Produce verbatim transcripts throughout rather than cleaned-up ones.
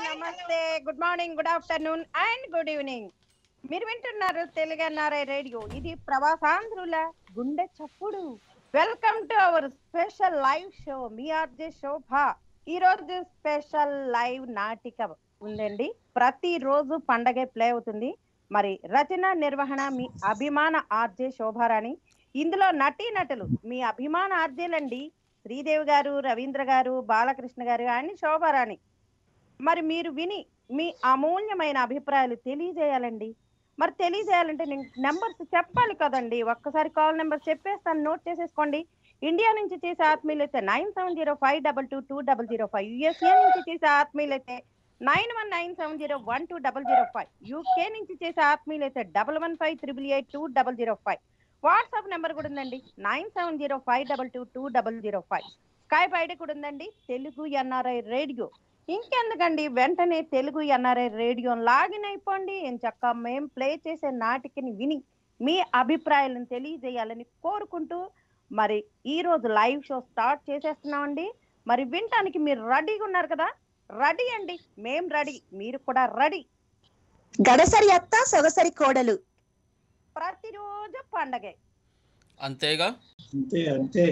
నమస్తే, good morning, good afternoon and good evening. మీరు వింటున్నారు తెలుగు ఎన్ఆర్ఐ రేడియో. ఇది ప్రవాసాంధ్రుల గుండె చప్పుడు. Welcome to our special live show. మీ ఆర్జే శోభ. ఈ రోజు స్పెషల్ లైవ్ నాటిక ఉందండి. ప్రతి రోజు పండగే ప్లే అవుతుంది. మరి రచన నిర్వహణ మీ అభిమాన ఆర్జే శోభారాణి. ఇందులో నటీ నటులు మీ అభిమాన ఆర్జేలండి. శ్రీదేవి గారు, రవీంద్ర గారు, బాలకృష్ణ గారు అండ్ శోభారాణి. మరి మీరు విని మీ అమూల్యమైన అభిప్రాయాలు తెలియజేయాలండి. మరి తెలియజేయాలంటే నేను నెంబర్స్ చెప్పాలి కదండి. ఒక్కసారి కాల్ నెంబర్ చెప్పేస్తాను, నోట్ చేసేసుకోండి. ఇండియా నుంచి చేసే ఆత్మీయులైతే nine seven zero five double two two double zero five USA నుంచి చేసే ఆత్మీయులైతే nine one nine seven zero one two double zero five UK నుంచి చేసే ఆత్మీయులైతే double one five triple eight two double zero five WhatsApp number కూడా ఉందండి, nine seven zero five double two two double zero five Skype ID కూడా ఉందండి, Telugu NRI radio. ఇంకెందుకండి, వెంటనే Telugu NRI radio login అయిపోండి. ఎంచక్క మేం ప్లే చేసే నాటికని విని మీ అభిప్రాయాలను తెలియజేయాలని కోరుకుంటూ మరి ఈ రోజు లైవ్ షో స్టార్ట్ చేసేస్తున్నామండి. మరి వినటానికి మీరు రెడీగా ఉన్నారు కదా? రెడీ అండి, మేం రెడీ, మీరు కూడా రెడీ. గడసరి అత్త సొగసరి కోడలు ప్రతిరోజు పండగే అంతేగా. అంతే అంతే.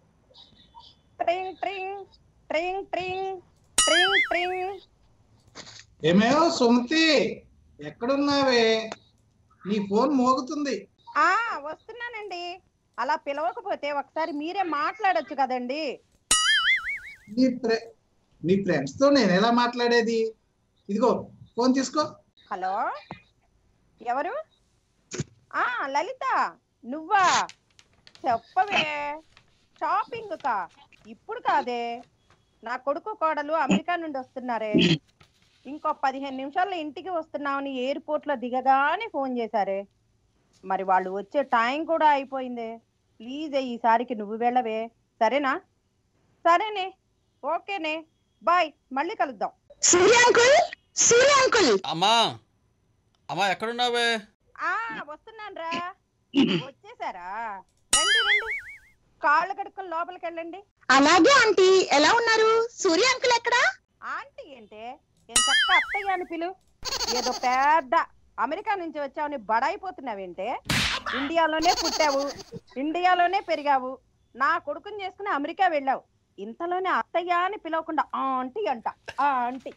ట్రింగ్ ట్రింగ్ ట్రింగ్ ట్రింగ్ ట్రింగ్ ట్రింగ్. ఏమేమో సుమతి, ఎక్కడున్నావే? నీ ఫోన్ మోగుతుంది. ఆ వస్తున్నానండి. అలా పిలవకపోతే ఒకసారి మీరే మాట్లాడొచ్చు కదండి. నీ ఫ్రె నీ ఫ్రెండ్స్ తో నేను ఎలా మాట్లాడేది? ఇదిగో ఫోన్ తీసుకో. హలో, ఎవరు? ఆ లలిత, నువ్వా? చెప్పవే. షాపింగ్ కా? ఇప్పుడు కాదే, నా కొడుకు కోడలు అమెరికా నుండి వస్తున్నారే. ఇంకో పదిహేను నిమిషాల్లో ఇంటికి వస్తున్నామని ఎయిర్పోర్ట్ లో దిగగానే ఫోన్ చేశారే. మరి వాళ్ళు వచ్చే టైం కూడా అయిపోయిందే. ప్లీజ్ ఈసారికి నువ్వు వెళ్ళవే, సరేనా? సరేనే, ఓకేనే, బాయ్, మళ్ళీ కలుద్దాం. సూర్యాంకుల్, సూర్యాంకుల్. అమ్మా అమ్మా ఎక్కడున్నావే? ఆ వస్తున్నాను రా. వచ్చేసారా? రండి రండి, కాళ్ళు కడుక్కొని లోపలికి వెళ్ళండి. అలాగే ఆంటీ, ఎలా ఉన్నారు? సూర్యాంకుల్ ఎక్కడా? ఆంటీ ఏంటే, ఏం చక్క అత్తయ్య అని పిలు. ఏదో పెద్ద అమెరికా నుంచి వచ్చావని బడాయిపోతున్నావేంటే? ఇండియాలోనే పుట్టావు, ఇండియాలోనే పెరిగావు, నా కొడుకుని చేసుకుని అమెరికా వెళ్ళావు. ఇంతలోనే అత్తయ్య అని పిలవకుండా ఆంటీ అంట. ఆ ఆంటీ.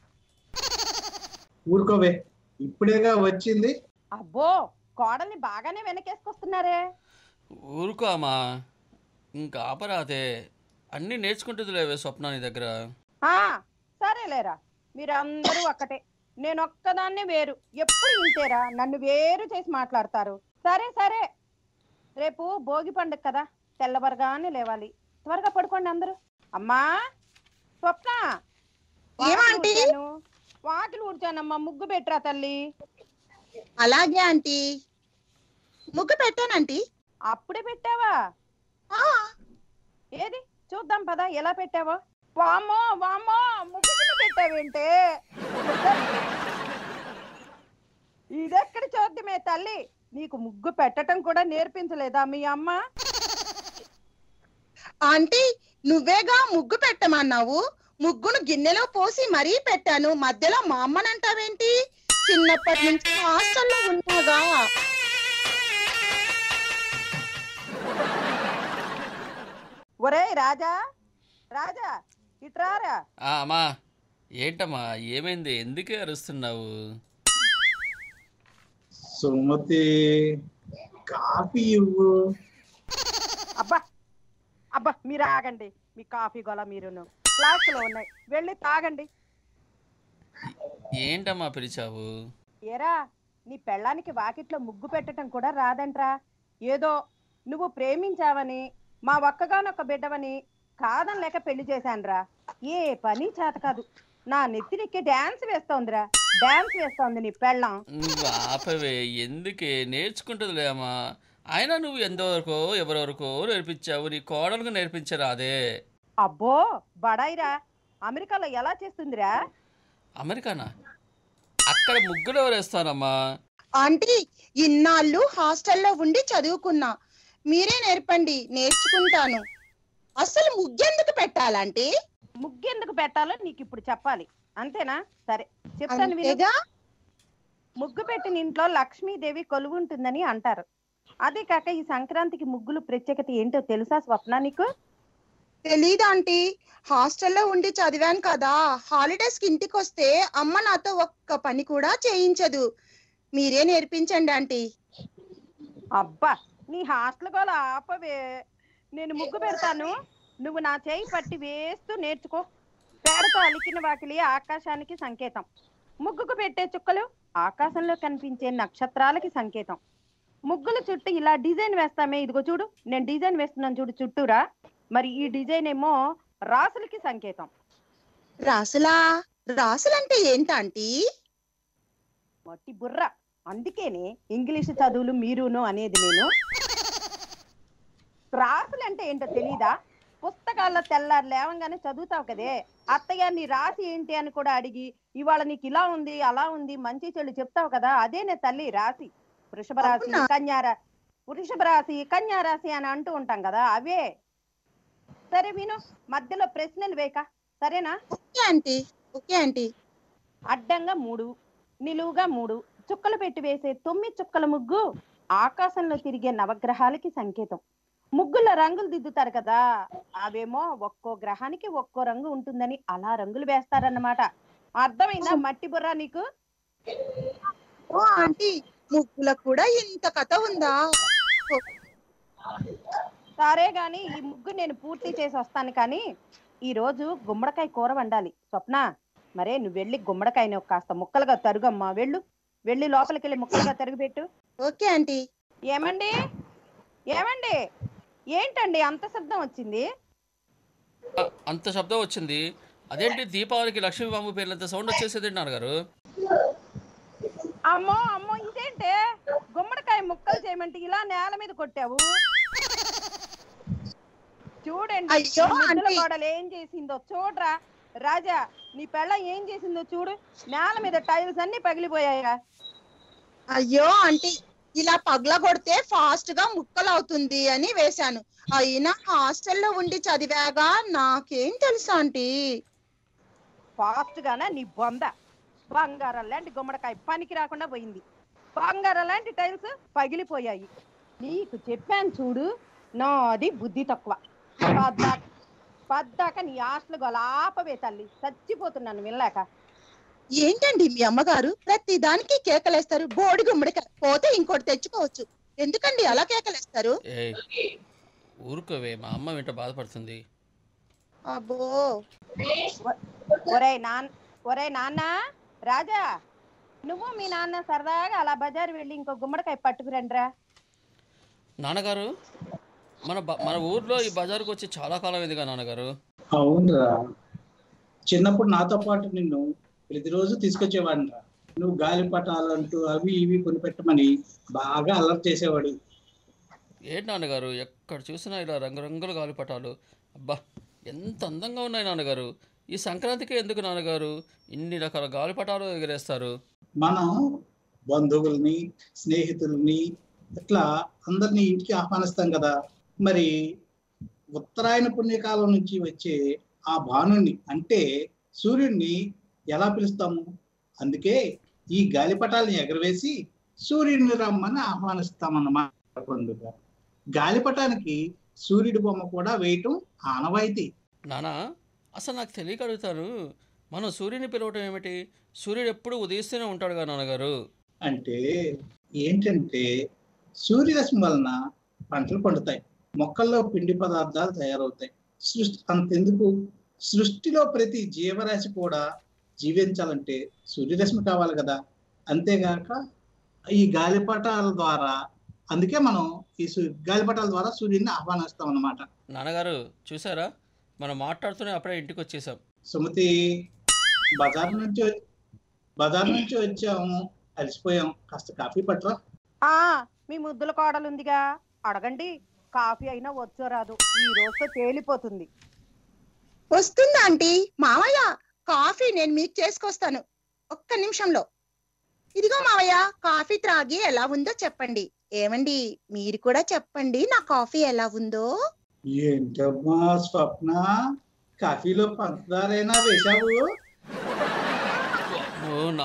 ఊరుకోవే, ఇప్పుడేగా వచ్చింది. అబ్బో, కోడల్ని బాగానే వెనకేసుకొస్తున్నారే. ఊరుకో అమ్మా, ఇంకా ఆపరాదే. అన్నీ నేర్చుకుంటుందిలేవే స్వప్న నీ దగ్గర. ఆ సరేలేరా, మీరందరూ ఒక్కటే, నేను ఒక్కదాన్నే వేరు. ఎప్పుడు ఇంతేరా, నన్ను వేరు చేసి మాట్లాడతారు. సరే సరే, రేపు భోగి పండుగ కదా, తెల్లబరగానే లేవాలి. త్వరగా పడుకోండి అందరూ. అమ్మా స్వప్న, ఏమాంటీ? వాకిలు ఊడ్చానమ్మా, ముగ్గు పెట్టరా తల్లి. అలాగే ఆంటీ, ముగ్గు పెట్టానంటీ. అప్పుడే పెట్టావా? ఏది చూద్దాం పదా, ఎలా పెట్టావో. వామ్మో వామ్మో, ముగ్గు కింద పెట్టావేంటే? ఇదెక్కడ చూద్దామే తల్లి, నీకు ముగ్గు పెట్టడం కూడా నేర్పించలేదా మీ అమ్మ? ఆంటీ, నువ్వేగా ముగ్గు పెట్టమన్నావు. ముగ్గును గిన్నెలో పోసి మరీ పెట్టాను. మధ్యలో మా అమ్మనంటావేంటి? చిన్నప్పటి నుంచి హాస్టల్లో ఉన్నాగా. ఒరే రాజా, రాజా ఇట్రారా. అమ్మా ఏంటమ్మా, ఏమైంది? ఎందుకే అరుస్తున్నావు? సుమతి, కాఫీ ఇవ్వు. అబ్బా అబ్బా, మీరు ఆగండి. మీ కాఫీ గోల మీరును ఫ్లాస్క్ లో ఉన్నాయి, వెళ్ళి తాగండి. ఏంటమ్మా పిలిచావు? ఏరా, నీ పెళ్ళానికి వాకిట్లో ముగ్గు పెట్టడం కూడా రాదంట్రా. ఏదో నువ్వు ప్రేమించావని, మా ఒక్కగానొక్క బిడ్డవని కాదని లేక పెళ్లి చేశానురా. ఏ పని చేత కాదు, నా నెత్తినికి డాన్స్ వేస్తోందిరా, డాన్స్ వేస్తోంది నీ పెళ్ళం. నువ్వు ఆపవే, ఎందుకే? నేర్చుకుంటుందిలే అమ్మా. అయినా నువ్వు ఎంతవరకు ఎవరెవరికో నేర్పించావు, నీ కోడలకు నేర్పించరా అదే? అబ్బో బడాయిరా, అమెరికాలో ఎలా చేస్తుందిరా? అమెరికానా? అక్కడ ముగ్గులు ఎవరేస్తానమ్మా? ఆంటీ, ఇన్నాళ్ళు హాస్టల్లో ఉండి చదువుకున్నా, మీరే నేర్పండి, నేర్చుకుంటాను. అసలు ముగ్గెందుకు పెట్టాలంటే? ముగ్గెందుకు పెట్టాలో నీకు ఇప్పుడు చెప్పాలి. అంతేనా? సరే చెప్తాను విను. అంతేగా. ముగ్గు పెట్టిన ఇంట్లో లక్ష్మీదేవి కొలువుంటుందని అంటారు. అదే కాక ఈ సంక్రాంతికి ముగ్గులు ప్రత్యేకత ఏంటో తెలుసా స్వప్న నీకు? తెలీదు ఆంటీ. హాస్టల్లో ఉండి చదివాను కదా. హాలిడేస్ కి ఇంటికి వస్తే అమ్మ నాతో ఒక్క పని కూడా చేయించదు. మీరే నేర్పించండి ఆంటీ. అబ్బా నీ హాస్టల్ గోల ఆపవే. నేను ముగ్గు పెడతాను, నువ్వు నా చేయి పట్టి వేస్తూ నేర్చుకో. పేడతో అలికిన వాకిలి ఆకాశానికి సంకేతం. ముగ్గుకు పెట్టే చుక్కలు ఆకాశంలో కనిపించే నక్షత్రాలకి సంకేతం. ముగ్గుల చుట్టూ ఇలా డిజైన్ వేస్తామే, ఇదిగో చూడు నేను డిజైన్ వేస్తున్నాను చూడు చుట్టూరా. మరి ఈ డిజైన్ ఏమో రాసులకి సంకేతం. రాసులా? రాసులంటే ఏంటంటీ? మట్టి బుర్ర, అందుకేనే ఇంగ్లీష్ చదువులు మీరును అనేది నేను. రాసులు అంటే ఏంటో తెలీదా? పుస్తకాల్లో తెల్లారు లేవంగానే చదువుతావు కదే, అత్తయ్య నీ రాసి ఏంటి అని కూడా అడిగి ఇవాళ నీకు ఇలా ఉంది అలా ఉంది మంచి చెడు చెప్తావు కదా, అదేనే తల్లి రాసి. వృషభ రాశి, కన్యారా వృషభ రాశి కన్యా రాశి అని అంటూ ఉంటాం కదా, అవే. సరే విను, మధ్యలో ప్రశ్నలు వేక, సరేనా? Okay aunty. Okay aunty. అడ్డంగా మూడు, నిలువుగా మూడు చుక్కలు పెట్టి వేసే తొమ్మిది చుక్కల ముగ్గు ఆకాశంలో తిరిగే నవగ్రహాలకి సంకేతం. ముగ్గుల రంగులు దిద్దుతారు కదా, అవేమో ఒక్కో గ్రహానికి ఒక్కో రంగు ఉంటుందని అలా రంగులు వేస్తారన్నమాట. అర్థమైందా మట్టి బుర్ర నీకు? ఓ ఆంటీ, ముగ్గులకు కూడా ఇంత కథ ఉందా? సరే గాని ఈ ముగ్గు నేను పూర్తి చేసి వస్తాను. కానీ ఈ రోజు గుమ్మడికాయ కూర వండాలి స్వప్న. మరే నువ్వు వెళ్ళి గుమ్మడికాయని కాస్త ముక్కలుగా తరుగమ్మా. వెళ్ళు వెళ్ళి లోపలికి వెళ్ళి ముక్కలుగా తరిగిపెట్టు. Okay aunty. ఏమండి ఏమండి ఏంటండి అంత శబ్దం వచ్చింది? అంత శబ్దం వచ్చింది అదేంటి? దీపావళికి లక్ష్మీ బాంబు పేర్లంత సౌండ్ వచ్చేసేది నాన్నగారు. అమ్మో అమ్మో ఇదేంటే గుమ్మడికాయ ముక్కలు చేయమంటే ఇలా నేల మీద కొట్టావు. చూడండి ముద్దుల కోడలు ఏం చేసిందో చూడరా. రాజా నీ పెళ్ళ ఏం చేసిందో చూడు, నేల మీద టైల్స్ అన్ని పగిలిపోయాయిరా. అయ్యో ఆంటీ, ఇలా పగల కొడితే ఫాస్ట్ గా ముక్కలు అవుతుంది అని వేశాను. అయినా హాస్టల్లో ఉండి చదివాగా నాకేం తెలుసా ఆంటీ? ఫాస్ట్ గానా నీ బొంద. బంగారం లాంటి గుమ్మడికాయ పనికి రాకుండా పోయింది. బంగారం లాంటి టైల్స్ పగిలిపోయాయి. నీకు చెప్పాను చూడు, నాది బుద్ధి తక్కువ. పద్దాక పద్దాక నీ హాస్టల్ గోల ఆపవే తల్లి, చచ్చిపోతున్నాను వెళ్ళాక. ఏంటండి మీ అమ్మగారు ప్రతి దానికి కేకలేస్తారు? బోడి గుమ్మడికాయ పోతే ఇంకోటి తెచ్చుకోవచ్చు, ఎందుకండి అలా కేకలేస్తారు? ఊరుకోవే, మా అమ్మ వెంట బాధపడుతుంది. అబ్బో. ఒరే నాన్న ఒరే నాన్న రాజా, నువ్వు మీ నాన్న సరదాగా అలా బజారు వెళ్ళి ఇంకో గుమ్మడికాయ పట్టుకురండిరా. నాన్నగారు, మన మన ఊర్లో ఈ బజారుకు వచ్చి చాలా కాలం ఎదిగా నాన్నగారు. అవునరా, చిన్నప్పుడు నాతో పాటు నిన్ను ప్రతిరోజు తీసుకొచ్చేవాడిరా. నువ్వు గాలిపటాలు అంటూ అవి ఇవి కొనిపెట్టమని బాగా అల్లరి చేసేవాడు. ఏంటి నాన్నగారు, ఎక్కడ చూసినా ఇలా రంగురంగుల గాలిపటాలు. అబ్బా ఎంత అందంగా ఉన్నాయి నాన్నగారు. ఈ సంక్రాంతికి ఎందుకు నాన్నగారు ఇన్ని రకాల గాలిపటాలు ఎగరేస్తారు? మనం బంధువుల్ని స్నేహితుల్ని ఇట్లా అందరినీ ఇంటికి ఆహ్వానిస్తాం కదా. మరి ఉత్తరాయణ పుణ్యకాలం నుంచి వచ్చే ఆ భానుని అంటే సూర్యుడిని ఎలా పిలుస్తాము? అందుకే ఈ గాలిపటాలని ఎగరవేసి సూర్యుడిని రమ్మని ఆహ్వానిస్తామన్నమాట. పండుగ గాలిపటానికి సూర్యుడి బొమ్మ కూడా వేయటం ఆనవాయితీ. నానా, అసలు నాకు తెలియక అడుగుతాను, మనం సూర్యుని పిలవటం ఏమిటి? సూర్యుడు ఎప్పుడు ఉదయిస్తూనే ఉంటాడుగా నాన్నగారు. అంటే ఏంటంటే సూర్యరశ్మి వలన పంటలు పండుతాయి, మొక్కల్లో పిండి పదార్థాలు తయారవుతాయి. సృష్టి అంతెందుకు, సృష్టిలో ప్రతి జీవరాశి కూడా జీవించాలంటే సూర్యరశ్మి కావాలి కదా. అంతేగాక ఈ గాలిపటాల ద్వారా, అందుకే మనం ఈ గాలిపటాల ద్వారా సూర్యుడిని ఆహ్వానిస్తాం అన్నమాట. నాన్నగారు చూసారా, మనం మాట్లాడుతూనే అప్పుడే ఇంటికి వచ్చేసాం. సుమతి, బజార్ నుంచి బజార్ నుంచి వచ్చాము, అలసిపోయాం, కాస్త కాఫీ పట్టరా. ఆ మీ ముద్దుల కోడలు ఉందిగా, అడగండి. కాఫీ అయినా వచ్చో రాదు, ఈ రోజుతో తేలిపోతుంది. వస్తుందా ఆంటీ? మావయ్య, కాఫీ నేను మీకు చేసుకొస్తాను ఒక్క నిమిషంలో. ఇదిగో మావయ్య, కాఫీ త్రాగి ఎలా ఉందో చెప్పండి. ఏమండి, మీరు కూడా చెప్పండి నా కాఫీ ఎలా ఉందో. ఏంటమ్మా స్వప్న, కాఫీలో పంచదారైనా వేశావు?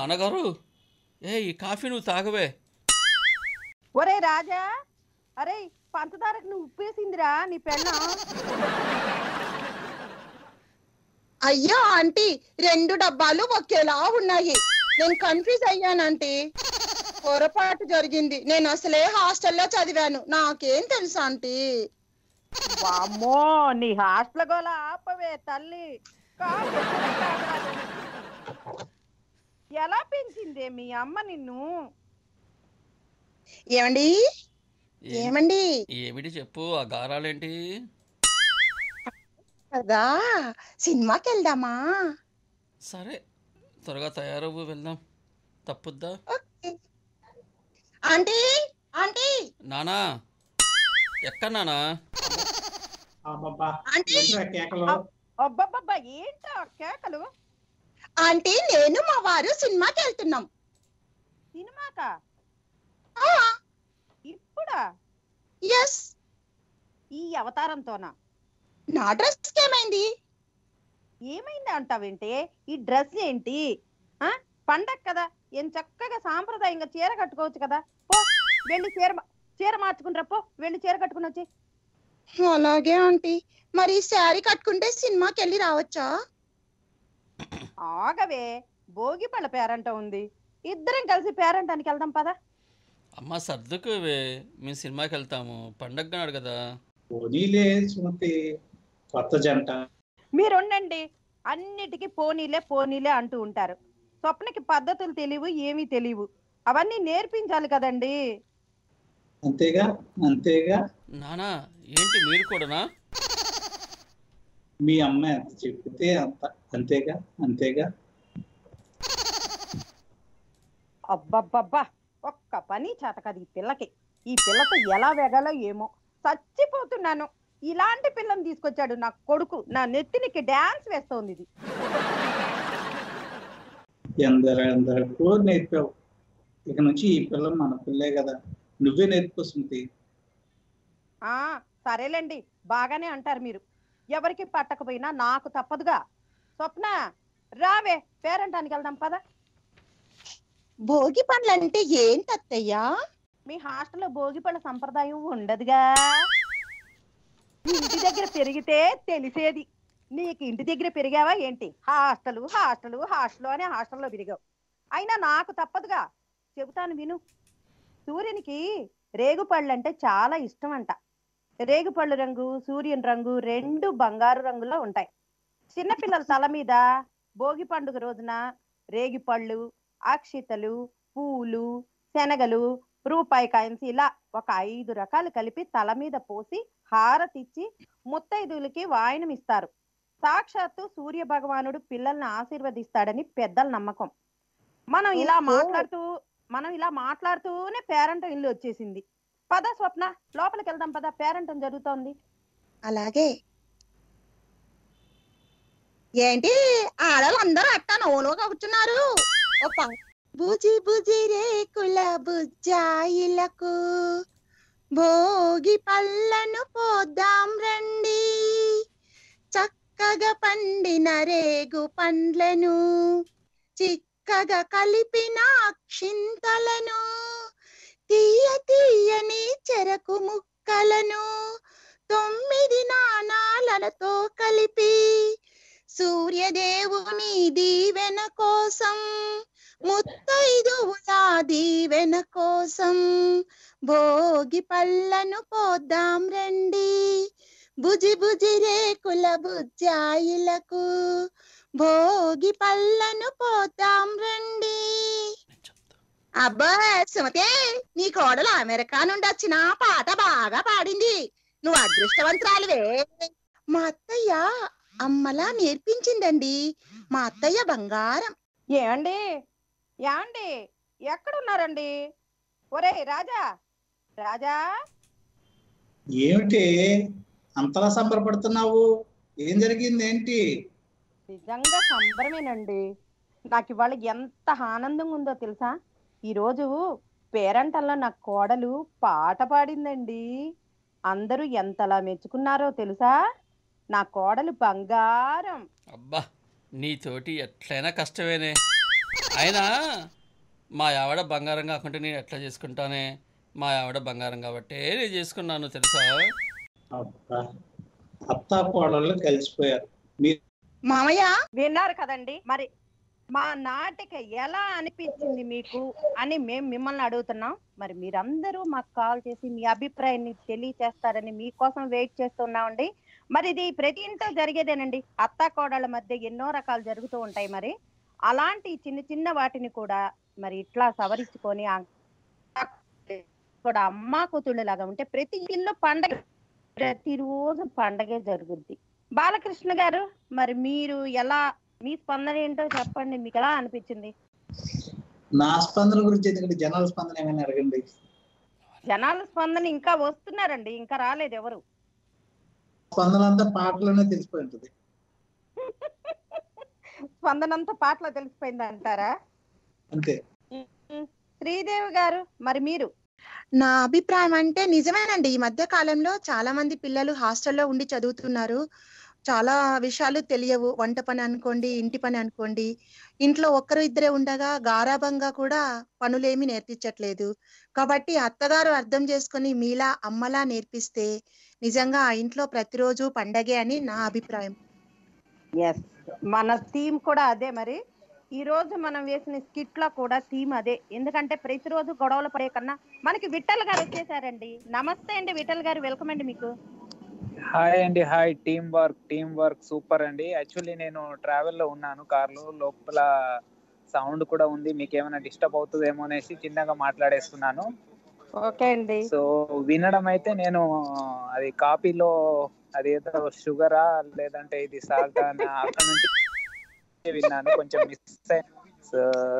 నాన్నగారు, ఏ ఈ కాఫీ నువ్వు తాగవే. ఒరే రాజా, అరే పంచదారకు నువ్వు ఉప్పేసిందిరా నీ పెళ్ళం. అయ్యో ఆంటీ, రెండు డబ్బాలు ఒకేలా ఉన్నాయి. నేను కన్ఫ్యూజ్ అయ్యానంటీ. పొరపాటు జరిగింది. నేను అసలే హాస్టల్లో చదివాను, నాకేం తెలుసు ఆంటీ. వామ్మో, నీ హాస్టల్ గోల ఆపవే తల్లి. కాఫీ కూడా తాగరాదు. ఎలా పెంచిందే మీ అమ్మ నిన్ను? ఏమండి ఏమండి ఏమిటి చెప్పు, ఆ గారాలేంటి? కదా సినిమాకి వెళ్దామా? సరే, త్వరగా తయారవ్వు, వెళ్దాం. తప్పుద్దా? ఓకే. ఆంటీ ఆంటీ నానా, ఎక్కడ నానా? అబ్బబ్బా, ఆంటీ ఏంట్రా కేకలు? అబ్బబ్బబ్బా, ఏంటా కేకలు? ఆంటీ, నేను మా వారు సినిమాకి వెళ్తున్నాం. సినిమాకా? ఆ, ఇప్పుడా? ఎస్. ఈ అవతారంతోనా? నా డ్రెస్ ఏమైంది? ఏమైంది అంటావేంటి? ఈ డ్రెస్ ఏంటి? ఆ పండగ కదా, ఏం చక్కగా సాంప్రదాయంగా చీర కట్టుకోవచ్చు కదా. పో వెళ్ళి చీర చీర మార్చుకుని రా, పో వెళ్ళి చీర కట్టుకుని వచ్చి. అలాగే ఆంటీ. మరి శారీ కట్టుకుంటే సినిమాకి వెళ్ళి రావచ్చా? ఆగవే, భోగి పళ్ళ పేరంట ఉంది, ఇద్దరం కలిసి పేరంటానికి వెళ్దాం పదా. అమ్మ సర్దుకువే, మేము సినిమాకి వెళ్తాము, పండగ నాడు కదా. పోనీలే సుమతి, కొత్త జంట. మీరుండండి, అన్నిటికీ పోనీలే పోనీలే అంటూ ఉంటారు. స్వప్నకి పద్ధతులు తెలియవు, ఏమీ తెలియవు. అవన్నీ నేర్పించాలి కదండి. అంతేగా అంతేగా. నానా, ఏంటి మీరు కూడానా? మీ అమ్మ ఎంత చెప్పితే అంత. అంతేగా అంతేగా. అబ్బబ్బబ్బా, ఒక్క పని చేత కదా ఈ పిల్లకి. ఈ పిల్లతో ఎలా వెగాలో ఏమో, చచ్చిపోతున్నాను. ఇలాంటి పిల్లని తీసుకొచ్చాడు నా కొడుకు. నా నెత్తినికి డాన్స్ వేస్తోంది ఇది. ఎందరు ఎందరికో నేర్పావు. ఇక నుంచి ఈ పిల్ల మన పిల్లే కదా, నువ్వే నేర్చుకో సుమతి. ఆ సరేలేండి, బాగానే అంటారు మీరు. ఎవరికి పట్టకపోయినా నాకు తప్పదుగా. స్వప్న, రావే పేరంటానికి వెళ్దాం పద. భోగి పండ్లంటే ఏంటి అత్తయ్యా? మీ హాస్టల్లో భోగి పళ్ళ సంప్రదాయం ఉండదుగా. ఇంటి దగ్గర పెరిగితే తెలిసేది. నీకు ఇంటి దగ్గర పెరిగావా ఏంటి? హాస్టలు హాస్టలు హాస్టలు అనే హాస్టల్లో పెరిగావు. అయినా నాకు తప్పదుగా, చెబుతాను విను. సూర్యునికి రేగుపళ్ళు అంటే చాలా ఇష్టం అంట. రేగుపళ్ళు రంగు, సూర్యుని రంగు రెండు బంగారు రంగులో ఉంటాయి. చిన్నపిల్లల తల మీద భోగి పండుగ రోజున రేగిపళ్ళు, అక్షితలు, పూలు, శనగలు, రూపాయి కాయిన్స్ ఇలా ఒక ఐదు రకాలు కలిపి తల మీద పోసి హారతిచ్చి ముత్తైదులకి వాయనం ఇస్తారు. సాక్షాత్తు సూర్య భగవానుడు పిల్లల్ని ఆశీర్వదిస్తాడని పెద్దల నమ్మకం. మనం ఇలా మాట్లాడుతూ మనం ఇలా మాట్లాడుతూనే పేరంటం ఇల్లు వచ్చేసింది. పద స్వప్న, లోపలికి వెళ్దాం పద, పేరంటం జరుగుతోంది. అలాగే. ఏంటి ఆడవాళ్ళందరూ అట్టా నవ్వులుగా కూర్చున్నారు? బుజి బుజి రేకుల బుజ్జాయిలకు భోగి పళ్ళను పోద్దాం రండి, చక్కగా పండిన రేగు పండ్లను చిక్కగా కలిపిన అక్షింతలను తీయ తీయని చెరకు ముక్కలను తొమ్మిది నాణాలతో కలిపి సూర్యదేవుని దీవెన కోసం ముత్తైదువుల దీవెన కోసం భోగి పళ్ళను పోద్దాం రండి, బుజి బుజి రేకుల బుజ్జాయిలకు భోగి పళ్ళను పోద్దాం రండి. అబ్బా సుమతే, నీ కోడలు అమెరికా నుండి వచ్చిన పాట బాగా పాడింది. నువ్వు అదృష్టవంతురాలివే. మా అత్తయ్య అమ్మలా నేర్పించిందండి. మా అత్తయ్య బంగారం. ఏమండి ఏమండి ఎక్కడున్నారండి? ఒరే రాజా, రాజా. ఏమిటి అంతలా సంబరపడుతున్నావు? ఏం జరిగింది ఏంటి? నిజంగా సంబరమేనండి. నాకు ఇవాళ ఎంత ఆనందంగా ఉందో తెలుసా? ఈరోజు పేరంటల్లో నా కోడలు పాట పాడిందండి. అందరూ ఎంతలా మెచ్చుకున్నారో తెలుసా? నా కోడలు బంగారం. అబ్బా, నీతోటి ఎట్లయినా కష్టమేనే. అయినా మా ఆవిడ బంగారం కాకుంటే నేను ఎట్లా చేసుకుంటానే? మా ఆవిడ బంగారం కాబట్టే నేను చేసుకున్నాను తెలుసా? అబ్బా, అత్తా కోడళ్ళు కలిసిపోయారు. మీరు మామయ్య విన్నారు కదండి. మరి మా నాటిక ఎలా అనిపించింది మీకు అని మేము మిమ్మల్ని అడుగుతున్నాం. మరి మీరందరూ మాకు కాల్ చేసి మీ అభిప్రాయాన్ని తెలియచేస్తారని మీకోసం వెయిట్ చేస్తున్నామండి. మరి ఇది ప్రతి ఇంట్లో జరిగేదేనండి. అత్తా కోడళ్ళ మధ్య ఎన్నో రకాలు జరుగుతూ ఉంటాయి. మరి అలాంటి చిన్న చిన్న వాటిని కూడా మరి ఇట్లా సవరించుకొని కూడా అమ్మా కూతుళ్ళు లాగా ఉంటే ప్రతి ఇల్లు పండగ, ప్రతిరోజు పండగే జరుగుద్ది. బాలకృష్ణ గారు, మరి మీరు ఎలా, మీ స్పందన ఏంటో చెప్పండి. మీకు ఎలా అనిపించింది? నా స్పందన గురించి ఎందుకంటే జనాల స్పందన ఏమైనా అడగండి. జనాల స్పందన ఇంకా వస్తున్నారండి, ఇంకా రాలేదు ఎవరు. స్పందన అంతా పాటలోనే తెలిసిపోయి ఉంటుంది. స్పందన అంతా పాటలో తెలిసిపోయింది అంటారా? అంతే. శ్రీదేవి గారు, మరి మీరు? నా అభిప్రాయం అంటే నిజమేనండి. ఈ మధ్య కాలంలో చాలా మంది పిల్లలు హాస్టల్లో ఉండి చదువుతున్నారు. చాలా విషయాలు తెలియవు. వంట పని అనుకోండి, ఇంటి పని అనుకోండి. ఇంట్లో ఒక్కరు ఇద్దరే ఉండగా గారాబంగా కూడా పనులేమి నేర్పించట్లేదు. కాబట్టి అత్తగారు అర్థం చేసుకొని మీలా అమ్మలా నేర్పిస్తే నిజంగా ఆ ఇంట్లో ప్రతిరోజు పండగే అని నా అభిప్రాయం. ఎస్, మన థీమ్ కూడా అదే. మరి ఈ రోజు మనం వేసిన స్కిట్ లో కూడా థీమ్ అదే. ఎందుకంటే ప్రతిరోజు గొడవలు పడే కన్నా మనకి విఠల్ గారు వచ్చేసారండి. నమస్తే అండి విఠల్ గారు, వెల్కమ్ అండి మీకు. హాయ్ అండి. Hi. Team work team work super అండి. యాక్చువల్లీ నేను ట్రావెల్ లో ఉన్నాను, కార్లో. లోపల సౌండ్ కూడా ఉంది, మీకు ఏమైనా డిస్టర్బ్ అవుతుందేమో అనేసి చిన్నగా మాట్లాడేస్తున్నాను. ఓకే అండి. సో వినడం అయితే నేను అది కాపీలో అది ఏదో షుగరా లేదంటే ఇది సాల్ట్ అని అక్కడ నుంచి విన్నాను, కొంచెం మిస్ అయ్యాను. సో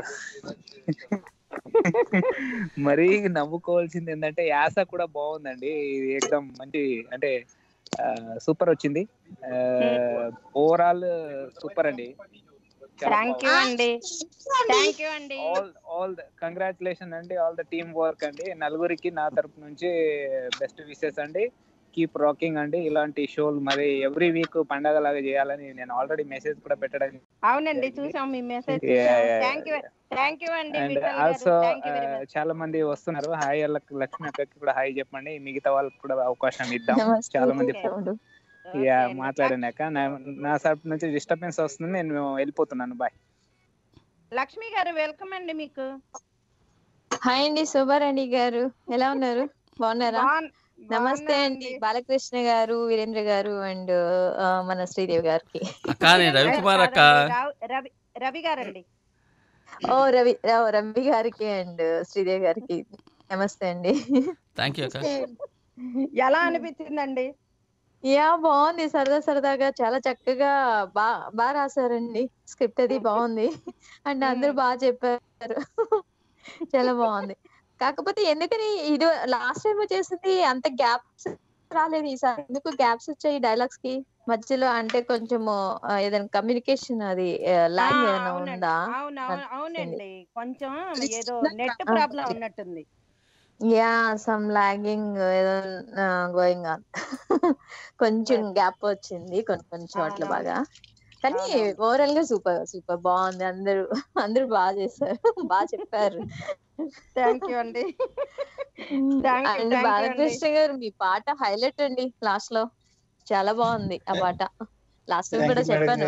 మరీ నవ్వుకోవాల్సింది ఏంటంటే యాస కూడా బాగుందండి. ఇది ఎక్దమ్ మంచి, అంటే సూపర్ వచ్చింది. ఓవరాల్ సూపర్ అండి. థ్యాంక్ యూ అండి. థ్యాంక్ యూ అండి. ఆల్ ఆల్ కంగ్రాచులేషన్ అండి, ఆల్ ద టీమ్ వర్క్ అండి. నలుగురికి నా తరపు నుంచి బెస్ట్ విషెస్ అండి. కీప్ రాకింగ్ అండి. ఇలాంటి షోలు మరి ఎవ్రీ వీక్ పండగ లాగా చేయాలని నేను ఆల్రెడీ మెసేజ్ కూడా పెట్టడం. అవునండి, చూసాం మీ message. Thank you thank you అండి. అండ్ ఆల్సో చాలా మంది వస్తున్నారు. హాయ్ లక్ష్మి అక్కకి కూడా హాయ్ చెప్పండి. మిగతా వాళ్ళకి కూడా అవకాశం ఇద్దాం. చాలా మంది యా మాట్లాడినాక నా తరపు నుంచి డిస్టర్బెన్స్ వస్తుంది, నేను వెళ్ళిపోతున్నాను. బాయ్. లక్ష్మి గారు, వెల్కమ్ అండి మీకు. హాయ్ అండి శోభారాణి గారు, ఎలా ఉన్నారు? బాగున్నారా? నమస్తే అండి బాలకృష్ణ గారు, వీరేంద్ర గారు అండ్ మన శ్రీదేవి గారికి. రవికుమార్ అక్క, రవి రవి గారండి. ఓ రవి రవి గారికి అండ్ శ్రీదేవి గారికి నమస్తే అండి. థ్యాంక్ యూ అక్క. ఎలా అనిపించిందండి? యా బాగుంది, సరదా సరదాగా చాలా చక్కగా బా బాగా రాశారండి. స్క్రిప్ట్ అది బాగుంది అండ్ అందరూ బాగా చెప్పారు. చాలా బాగుంది. కాకపోతే ఎందుకని ఇది లాస్ట్ టైం చేసింది అంత గ్యాప్స్ రాలేదు, ఈసారి ఎందుకు గ్యాప్స్ వచ్చాయి డైలాగ్స్ కి మధ్యలో? అంటే కొంచెం ఏదైనా కమ్యూనికేషన్ అది లాగ్ ఏదైనా ఉందా? అవునండి, కొంచెం ఏదో నెట్ ప్రాబ్లం ఉన్నట్టుంది. యా సమ్ లాగింగ్ ఏదో గోయింగ్ ఆన్. కొంచెం గ్యాప్ వచ్చింది కొన్ని కొన్ని చోట్ల బాగా, కానీ ఓవరాల్ గా సూపర్ సూపర్ బాగుంది. అందరూ అందరూ బాగా చేశారు, బాగా చెప్పారు. థ్యాంక్ యూ అండి. అండ్ బాలకృష్ణ గారు మీ పాట హైలైట్ అండి లాస్ట్ లో, చాలా బాగుంది ఆ పాట. లాస్ట్ టైం కూడా చెప్పాను.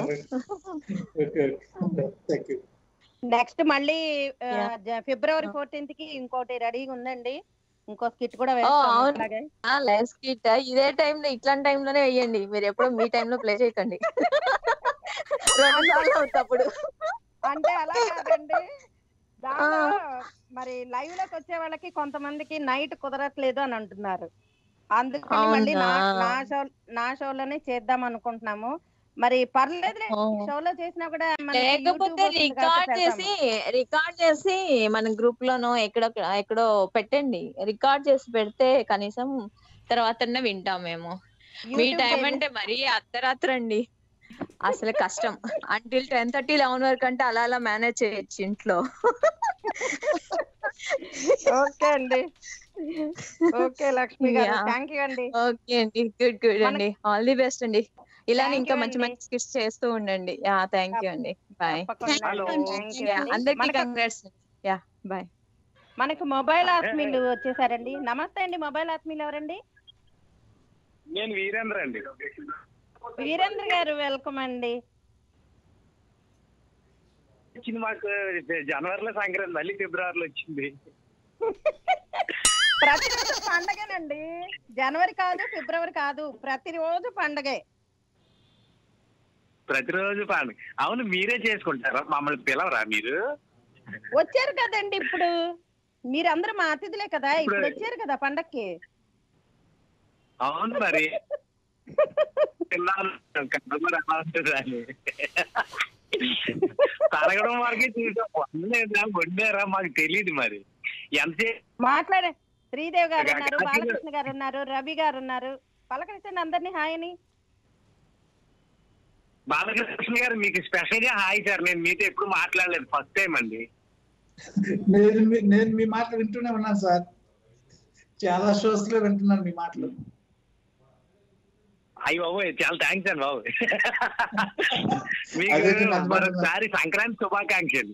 నెక్స్ట్ మళ్ళీ ఫిబ్రవరి ఫోర్టీన్త్ కి ఇంకోటి రెడీగా ఉందండి, ఇంకో స్కిట్ కూడా వేస్తాం. లైవ్ స్కిట్ ఇదే టైం లో, ఇట్లాంటి టైం లోనే వేయండి. మీరు ఎప్పుడో మీ టైం లో ప్లే చేయకండి, రెండు సార్లు అవుతప్పుడు. అంటే అలా కాదండి, దాంట్లో మరి లైవ్ లోకి వచ్చే వాళ్ళకి కొంతమందికి నైట్ కుదరట్లేదు అని అంటున్నారు. అందుకని మళ్ళీ నా షో నా షోలోనే చేద్దాం అనుకుంటున్నాము. మరి పర్లేదు, షోలో చేసినా కూడా లేకపోతే రికార్డ్ చేసి రికార్డ్ చేసి మన గ్రూప్ లోనో ఎక్కడో ఎక్కడో పెట్టండి. రికార్డ్ చేసి పెడితే కనీసం తర్వాత వింటాం మేము. మీ టైం అంటే మరీ అర్ధరాత్రి అండి, అసలు కష్టం. అంటిల్ టెన్ థర్టీ లెవెన్ వరకు అంటే అలా అలా మేనేజ్ చేయొచ్చు ఇంట్లో. ఓకే అండి. Okay Lakshmi garu, thank you అండి. ఓకే అండి, గుడ్ గుడ్ అండి, ఆల్ ది బెస్ట్ అండి. ఇలానే Thank ఇంకా you మంచి అండి. మంచి స్కిట్స్ చేస్తూ ఉండండి. యా థ్యాంక్ యూ అండి. బాయ్. తప్పకుండా Hello. అండి. థ్యాంక్ యూ అండి. అందరికి మనకు కంగ్రాట్స్. Ya bye. మనకు మొబైల్ ఆత్మీయులు వచ్చేసారండి. నమస్తే అండి. మొబైల్ ఆత్మీయులు ఎవరండి? నేను వీరేంద్ర అండి. వీరేంద్ర గారు వెల్కమ్ అండి. వచ్చింది మాకు జనవరిలో సంక్రాంతి, మళ్ళీ ఫిబ్రవరిలో వచ్చింది. ప్రతిరోజు పండగేనండి. జనవరి కాదు, ఫిబ్రవరి కాదు, ప్రతిరోజు పండగే. ప్రతిరోజు పండుగ. అవును, మీరే చేసుకుంటారా? మమ్మల్ని పిలవరా మీరు? వచ్చారు కదండి ఇప్పుడు. మీరందరూ మా అతిథులే కదా, ఇప్పుడు వచ్చారు కదా పండక్కి. అవును మరి తరగడం వరకే చూసాం, వండారా మాకు తెలియదు మరి ఎంతసేపు. మాట్లాడే శ్రీదేవి గారు ఉన్నారు, బాలకృష్ణ గారు ఉన్నారు, రవి గారు ఉన్నారు. పలకరించండి అందరినీ హాయ్ అని. బాలకృష్ణ గారు మీకు స్పెషల్ గా హాయ్ సార్. నేను మీతో ఎప్పుడు మాట్లాడలేదు, ఫస్ట్ టైం అండి. నేను మీ- నేను మీ మాటలు వింటూనే ఉన్నాను సార్. చాలా షోస్ లో వింటున్నాను మీ మాటలు. అయ్యి బాబు, చాలా థ్యాంక్స్ అండి బాబు. మీకు అదైతే నాకు మరొకసారి సంక్రాంతి శుభాకాంక్షలు.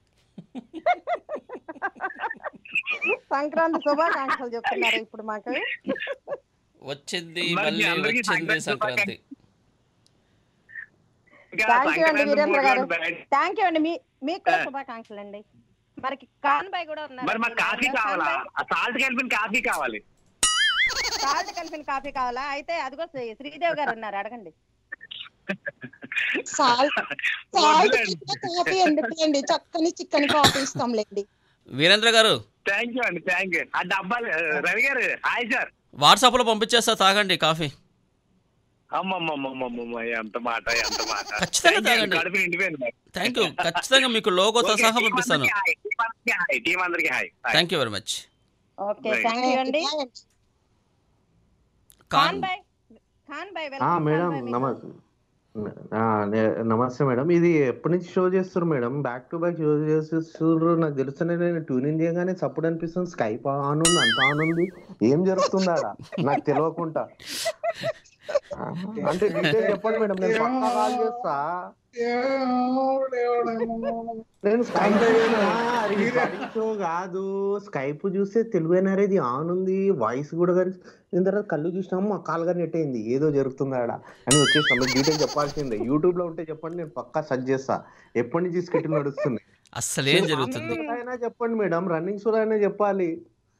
సంక్రాంతి శుభాకాంక్షలు చెప్తున్నారు ఇప్పుడు మాకు. వచ్చింది మరి మళ్ళీ అందరికీ వచ్చింది సంక్రాంతి సంక్రాంతి. ఇంకా థ్యాంక్ యూ అండి సంక్రాంతి వీరేంద్ర గారు. మూడు రోజులు థ్యాంక్ యూ అండి. మీ మీకు కూడా శుభాకాంక్షలు అండి. మనకి కాన్బాయ్ కూడా ఉన్నారు. మరి మాకు కాఫీ కావాలా? ఆ సాల్ట్ కలిపిన కాఫీ కావాలి. సాల్ట్ కలిపిన కాఫీ కావాలా? అయితే అదిగో శ్రీ- శ్రీదేవి గారు ఉన్నారు, అడగండి. సాల్ట్ సాల్ట్ కాఫీ ఎందుకండి, చక్కని చిక్కని కాఫీ ఇస్తాంలేండి. వీరేంద్ర గారు థ్యాంక్ యూ అండి, థ్యాంక్ యూ. ఆ డబ్బాలు రవి గారు హాయ్ సార్. వాట్సాప్లో పంపించేస్తా, తాగండి కాఫీ. అమ్మమ్మమ్మమ్మమ్మ, ఎంత మాట ఎంత మాట. ఖచ్చితంగా Thank you, తాగండి. కడుపు నిండిపోయింది. Thank you. ఖచ్చితంగా మీకు లోగోతో Okay, సహా team పంపిస్తాను. అందరికీ హాయ్, team అందరికీ హాయ్, team అందరికీ హాయ్. Thank you very much. Okay Right. Thank you అండి. కాన్ కాన్బాయ్ కాన్బాయ్ ఆ, వెల్కమ్. మేడం కాన్బాయ్ మీకు. నమస్తే. ఆ, నే- నమస్తే మేడం. ఇది ఎప్పటి నుంచి షో చేస్తారు madam? Back to back show చేస్తున్నారు. నాకు తెలుస్తూనే నేను ట్యూన్ ఇన్ చేయగానే సపోర్ట్ అనిపిస్తుంది. స్కైప్ ఆన్ ఉంది, అంత ఆన్ ఉంది. ఏం జరుగుతుంది ఆడ నాకు తెలియకుండా? ఆ, అంటే డీటెయిల్ చెప్పండి మేడం, నేను పక్కా కాల్ చేస్తా. నేను స్కైప్ షో కాదు, స్కైప్ చూస్తే తెలుగు ఎన్ఆర్ఐది ఆన్ ఉంది, వాయిస్ కూడా కానీ. దీని తర్వాత కళ్ళు చూసినాము, మా కాల్ కానీ నెట్ అయింది, ఏదో జరుగుతుంది ఆడ అని వచ్చేసినాం. మీరు డీటెయిల్ చెప్పాల్సిందే. యూట్యూబ్ లో ఉంటే చెప్పండి, నేను పక్కా సర్చ్ చేస్తా. ఎప్పటి నుంచి స్కిట్ నడుస్తుంది అస్సలు ఏం జరుగుతుంది? అయినా చెప్పండి మేడం, రన్నింగ్ షో అయినా చెప్పాలి.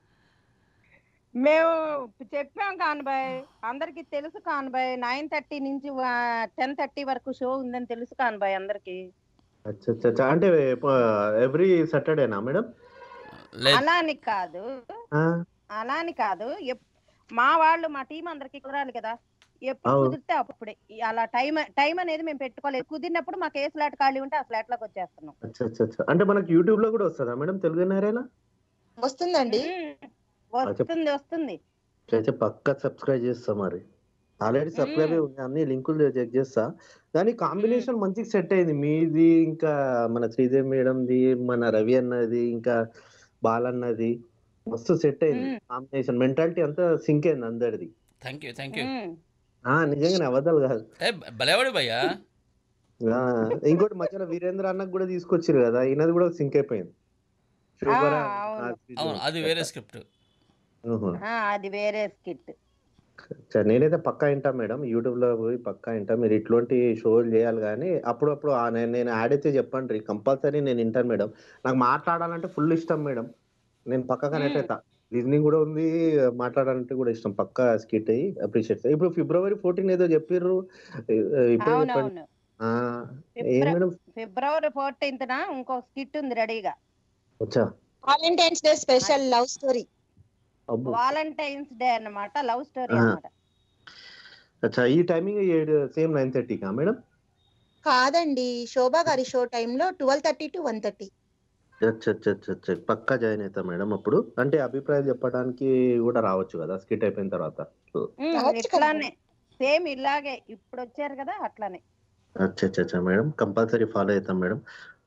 మేము చెప్పాం కాన్బాయ్, అందరికి తెలుసు కాన్బాయ్. నైన్ థర్టీ నుంచి టెన్ థర్టీ వరకు షో ఉందని తెలుసు కాన్బాయ్ అందరికి. అచ్చా అచ్చా అచ్చా. అంటే ఎవ్రీ సాటర్డేనా మేడం? లేదు, అలా అని కాదు, ఆ, అలా అని కాదు. ఎప్- మా వాళ్ళు మా టీం అందరికి కుదరాలి కదా, ఎప్పుడు అవును. కుదిరితే అప్పుడే. ఈ అలా టైం టైం అనేది మేము పెట్టుకోలేదు. కుదిరినప్పుడు మాకు ఏ స్లాట్ ఖాళీ ఉంటే ఆ స్లాట్ లోకి వచ్చేస్తున్నాం. అచ్చా అచ్చా అచ్చా. అంటే మనకి యూట్యూబ్ లో కూడా వస్తుందా మేడం తెలుగు ఎన్ఆర్ఐలా? వస్తుందండి. ఉమ్, వస్తుంది వస్తుంది. అయితే పక్కా సబ్స్క్రైబ్ చేస్తా. మరి ఆల్రెడీ సబ్స్క్రైబ్ ఉంది, అన్ని లింకులు చెక్ చేస్తా. కానీ కాంబినేషన్ మంచిగా సెట్ అయింది మీది, ఇంకా మన శ్రీదేవి మేడంది, మన రవి అన్నది, ఇంకా బాలన్నది. మస్తు సెట్ అయింది కాంబినేషన్. మెంటాలిటీ అంతా సింక్ అయింది అందరిది. Thank you thank you. Um. ఆ నిజంగానే అబద్ధాలు కాదు. ఏ భలేవాడు భయ్యా. ఆ, ఇంకోటి మధ్యలో వీరేంద్ర అన్నకు కూడా తీసుకొచ్చారు కదా, ఈయనది కూడా సింక్ అయిపోయింది. శోభరా ఆ, అవును. అవును, అది వేరే స్క్రిప్ట్. ఆ, అది వేరే స్కిట్. నేనైతే పక్కా వింటా మేడం, యూట్యూబ్ లో పోయి పక్కా వింటా. మీరు ఇట్లాంటి షోలు చేయాలి కానీ అప్పుడప్పుడు ఆ నేను నేను యాడ్ అయితే చెప్పండి, కంపల్సరీ నేను వింటాను మేడం. నాకు మాట్లాడాలంటే ఫుల్ ఇష్టం మేడం, నేను పక్కా కనెక్ట్ అవుతా. లిజనింగ్ కూడా ఉంది, మాట్లాడాలంటే కూడా ఇష్టం. పక్కా స్కిట్ అయ్యి అప్రిషియేట్. ఇప్పుడు ఫిబ్రవరి ఫోర్టీన్ ఏదో చెప్పిర్రు, ఇప్పుడే చెప్పండి. అవునవును, ఆ, ఏం మేడం? ఫిబ్రవరి ఫోర్టీన్త్ నా ఇంకో స్కిట్ ఉంది రెడీగా. వచ్చా valentine's day special love story. అబ్బో. వాలంటైన్స్ డే అన్నమాట, లవ్ స్టోరీ ఆహా. అన్నమాట. అచ్చా, ఈ టైమింగ్ సేమ్ నైన్ థర్టీకా మేడం? కాదండి, శోభా గారి షో టైంలో twelve thirty to one thirty. అచ్చా అచ్చా అచ్చా అచ్చా. పక్కా జాయిన్ అవుతా మేడం. అప్పుడు అంటే అభిప్రాయం చెప్పడానికి కూడా రావచ్చు కదా స్కిట్ అయిపోయిన తర్వాత. ఉమ్, రావచ్చు కదా. ఇట్లానే సేమ్ ఇలాగే ఇప్పుడు వచ్చారు కదా అట్లానే. అచ్చా అచ్చా అచ్చా మేడం, కంపల్సరీ ఫాలో అవుతాం మేడం.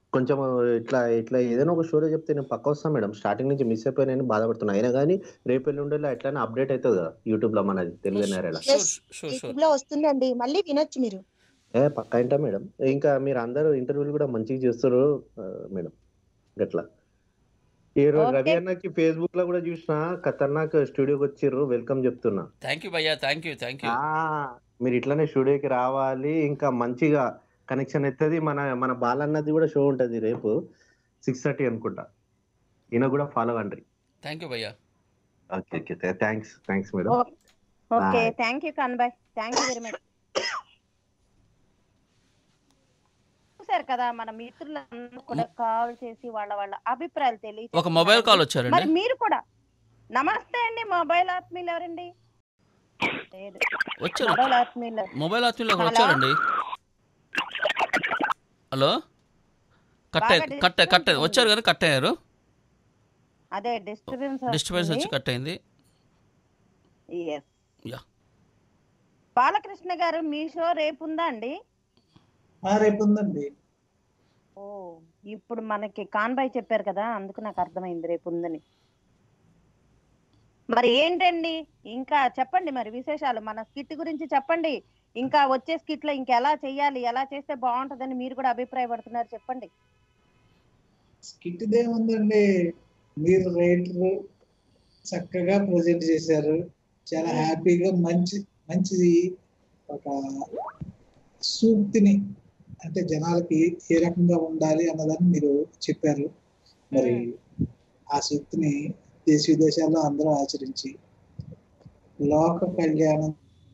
కొంచెం ఇట్లా ఇట్లా ఏదైనా ఒక స్టోరీ చెప్తే నేను పక్క వస్తాను మేడం. స్టార్టింగ్ నుంచి మిస్ అయిపోయినా బాధపడుతున్నా. అయినా కానీ రేపు ఎల్లుండేలా ఎట్లయినా అప్డేట్ అవుతుంది కదా యూట్యూబ్ లో మనది తెలుగు ఎన్ఆర్ఐలో. యూట్యూబ్ లో వస్తుందండి, మళ్ళీ వినొచ్చు మీరు. ఏ పక్కా ఏంటా మేడం. ఇంకా మీరు అందరూ ఇంటర్వ్యూలు కూడా మంచిగా చేస్తారు మేడం. గట్లా ఈ రోజు రవి అన్నకి ఫేస్బుక్ లో కూడా చూసిన ఖతర్నాక్ స్టూడియోకి వచ్చిర్రు, వెల్కమ్ చెప్తున్నా. థ్యాంక్ యూ భయ్యా, థ్యాంక్ యూ థ్యాంక్ యూ. మీరు ఇట్లానే స్టూడియోకి రావాలి, ఇంకా మంచిగా కనెక్షన్ అవుతుంది. మన మన బాలన్నది కూడా షో ఉంటది రేపు సిక్స్ థర్టీ అనుకుంటా. ఈయన కూడా ఫాలో కండి. థ్యాంక్ యూ భయ్యా. Okay okay thanks thanks madam. Okay thank you కాన్బాయ్, థ్యాంక్ యూ వెరీ మచ్. చూసారు కదా మన మిత్రులందరూ కూడా కాల్ చేసి వాళ్ళ వాళ్ళ అభిప్రాయాలు తెలియజేసి ఒక మొబైల్ కాల్ వచ్చారండి. మరి మీరు కూడా నమస్తే అండి. మొబైల్ ఆత్మీయులు ఎవరండి? వచ్చారు మొబైల్ ఆత్మీయులు మొబైల్ ఆత్మీయులు వచ్చారండి. హలో కట్ కట్ కట్ వచ్చారు కానీ కట్ అయ్యారు. అదే డిస్టర్బెన్స్ డిస్టర్బెన్స్ వచ్చి కట్ అయింది. యా బాలకృష్ణ గారు మీ షో రేపు ఉందా అండి? రేపు ఉందండి. ఓ ఇప్పుడు మనకి కాన్బాయ్ చెప్పారు కదా, అందుకు నాకు అర్థమైంది రేపు ఉందని. మరి ఏంటండి ఇంకా చెప్పండి మరి విశేషాలు, మన స్కిట్ గురించి చెప్పండి. ఇంకా వచ్చే స్కిట్ లో ఇంకా ఎలా చెయ్యాలి, ఎలా చేస్తే బాగుంటదని మీరు కూడా అభిప్రాయపడుతున్నారు, చెప్పండి. స్కిట్ దే ఉందండి, మీరు రైటర్ చక్కగా ప్రజెంట్ చేశారు. చాలా హ్యాపీగా మంచి మంచిది ఒక సూక్తిని అంటే జనాలకి ఏ రకంగా ఉండాలి అన్నదాన్ని మీరు చెప్పారు. మరి ఆ సూక్తిని దేశ విదేశాల్లో అందరూ ఆచరించి లోక కళ్యాణం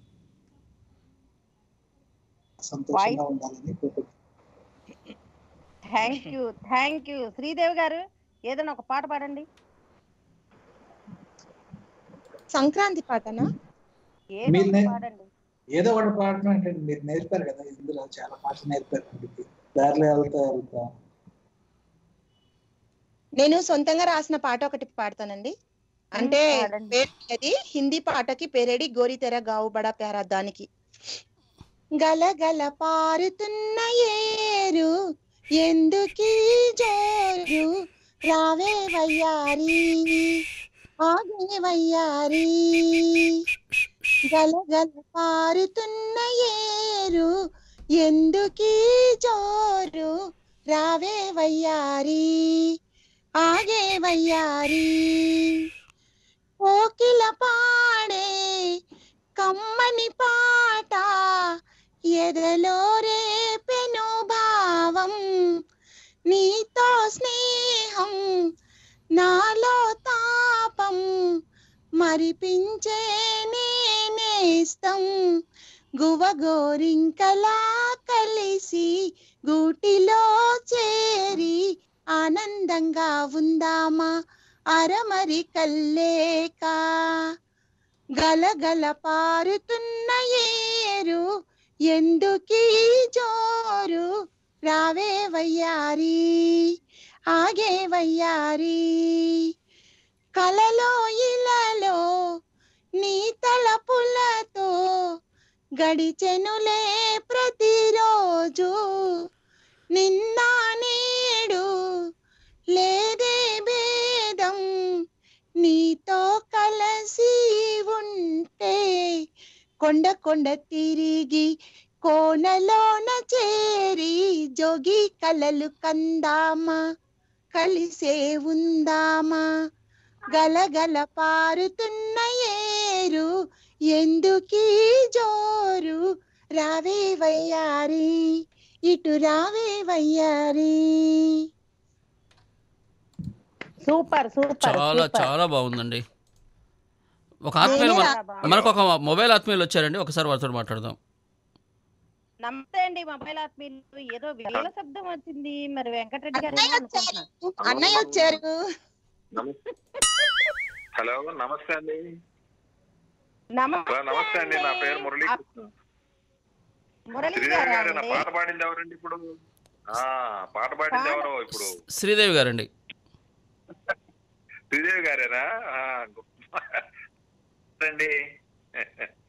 సంతోషంగా ఉండాలని కోరుకుంటున్నాను. Thank you thank you. Sridevi garu ఏదైనా ఒక పాట పాడండి. సంక్రాంతి పాటనా? పాడండి. ఏదో ఒకటి పాడటం అంటే మీరు నేర్పారు కదా, ఇందులో చాలా పాటలు నేర్పారు. దారిలో వెళ్తా వెళ్తా నేను సొంతంగా రాసిన పాట ఒకటి పాడతానండి. అంటే అది హిందీ పాటకి పేరేడి గోరి తెర గావు బడా ప్యారా దానికి. గల గల పారుతున్న ఏరు ఎందుకీ జోరు రావే వయ్యారి ఆగే వయ్యారి. గల గల పారుతున్న ఏరు ఎందుకీ జోరు రావే వయ్యారి ఆగే వయ్యారి. కోకిల పాడే కమ్మని పాట ఎదలో రేపెను భావం, నీతో స్నేహం నాలో తాపం మరిపించే నేనేస్తం. గువ గోరింకలా కలిసి గూటిలో చేరి ఆనందంగా ఉందామా అరమరి కల్లేక. గలగల పారుతున్న ఏరు ఎందుకీ జోరు రావే వయ్యారి ఆగే వయ్యారి. కలలో ఇలలో నీ తలపులతో గడిచెనులే ప్రతిరోజు, నిన్న నేడు లేదే భేదం నీతో కలసి ఉంటే. కొండ కొండ తిరిగి కోనలోన చేరి జోగి కలలు కందామా కలిసే ఉందామా. గలగల పారుతున్న ఏరు ఎందుకీ జోరు రావే వయ్యారి ఇటు రావే వయ్యారి. సూపర్ సూపర్, చాలా చాలా బాగుందండి. ఒక ఆత్మీయులు మనకు ఒక మొబైల్ ఆత్మీయులు వచ్చారండి, ఒకసారి వారితో మాట్లాడదాం. నమస్తే అండి మొబైల్ ఆత్మీయులు. ఏదో వేల శబ్దం వచ్చింది, మరి వెంకటరెడ్డి గారు అన్నయ్య వచ్చారు. హలో నమస్తే అండి. నమస్తే అండి, నా పేరు మురళీ. శ్రీదేవి గారు పాట పాడింది ఎవరండి ఇప్పుడు? పాట పాడింది ఎవరో ఇప్పుడు? శ్రీదేవి గారండి. శ్రీదేవి గారేనా? అండి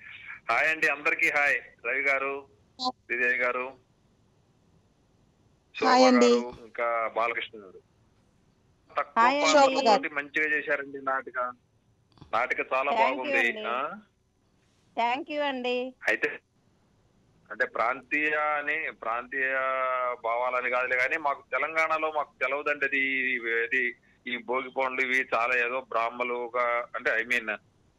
హాయ్ అండి అందరికి. హాయ్ రవి గారు, శ్రీదేవి గారు. హాయ్ శోభ అండి. గారు ఇంకా బాలకృష్ణ గారు తక్కువ హాయ్ అండి. శోభ గారు. పాటలతోటి మంచిగా చేశారండి నాటిక. నాటిక చాలా Thank you బాగుంది. అండి. ఆ? థ్యాంక్ యూ అండి. అయితే అంటే ప్రాంతీయ అని ప్రాంతీయ భావాలని కాదులే కానీ మాకు తెలంగాణలో మాకు తెలవదండి అది ఇది ఈ భోగి పనులు ఇవి చాలా ఏదో బ్రాహ్మలుగా అంటే ఐ మీన్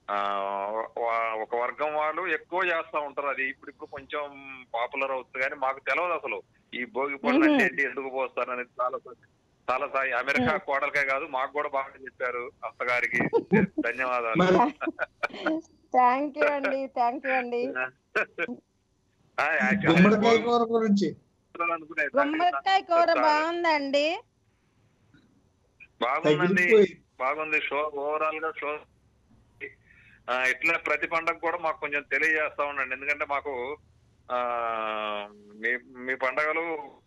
ఒక వర్గం వాళ్ళు ఎక్కువ చేస్తా ఉంటారు. అది ఇప్పుడు ఇప్పుడు కొంచెం పాపులర్ అవుతుంది కానీ మాకు తెలియదు అసలు ఈ భోగి పనులు అంటే ఏంటి, ఎందుకు పోస్తారు అనేది. చాలా చాలా సాయి అమెరికా కోడలకే కాదు మాకు కూడా బాగా చెప్పారు అత్తగారికి. ధన్యవాదాలు. థ్యాంక్ యూ అండి. థ్యాంక్ యూ అండి. గుమ్మడికాయ కూర గురించి గుమ్మడికాయ కూర బాగుందండి. బాగుందండి, తగిలిపోయి బాగుంది. షో ఓవరాల్ గా షో ఆ, ఇట్లా ప్రతి పండగ కూడా మాకు కొంచెం తెలియజేస్తా ఉండండి. ఎందుకంటే మాకు ఆ మీ మీ పండగలు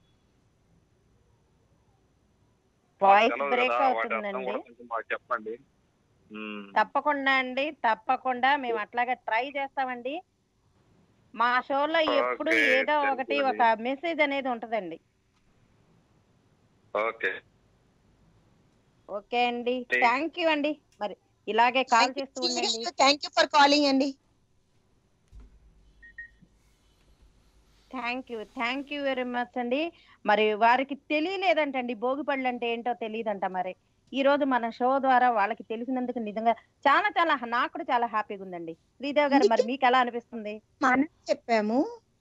వాయిస్ తెలవదు బ్రేక్ కదా, వాటి అర్థం అవుతుందండి. కూడా కొంచెం మాకు చెప్పండి. ఉమ్. తప్పకుండా అండి, తప్పకుండా మేము అట్లాగే ట్రై చేస్తామండి. మా షోలో ఎప్పుడు ఓకే, ఏదో థాంక్ ఒకటి యూ ఒక మెసేజ్ అనేది ఉంటదండి. ఓకే ఓకే అండి. థ్యాంక్ యూ అండి. మరి ఇలాగే కాల్ చేస్తూ ఉండండి. థ్యాంక్ యూ ఫర్ కాలింగ్ అండి. Thank you thank you very much అండి. మరి వారికి తెలియలేదంటండి భోగి పళ్ళు అంటే ఏంటో తెలియదంట. మరి ఈ రోజు మన షో ద్వారా వాళ్ళకి తెలిసినందుకు నిజంగా చాలా చాలా నాకు కూడా చాలా హ్యాపీగా ఉందండి. శ్రీదేవి గారు, మరి మీకు ఎలా అనిపిస్తుంది? మనం చెప్పాము.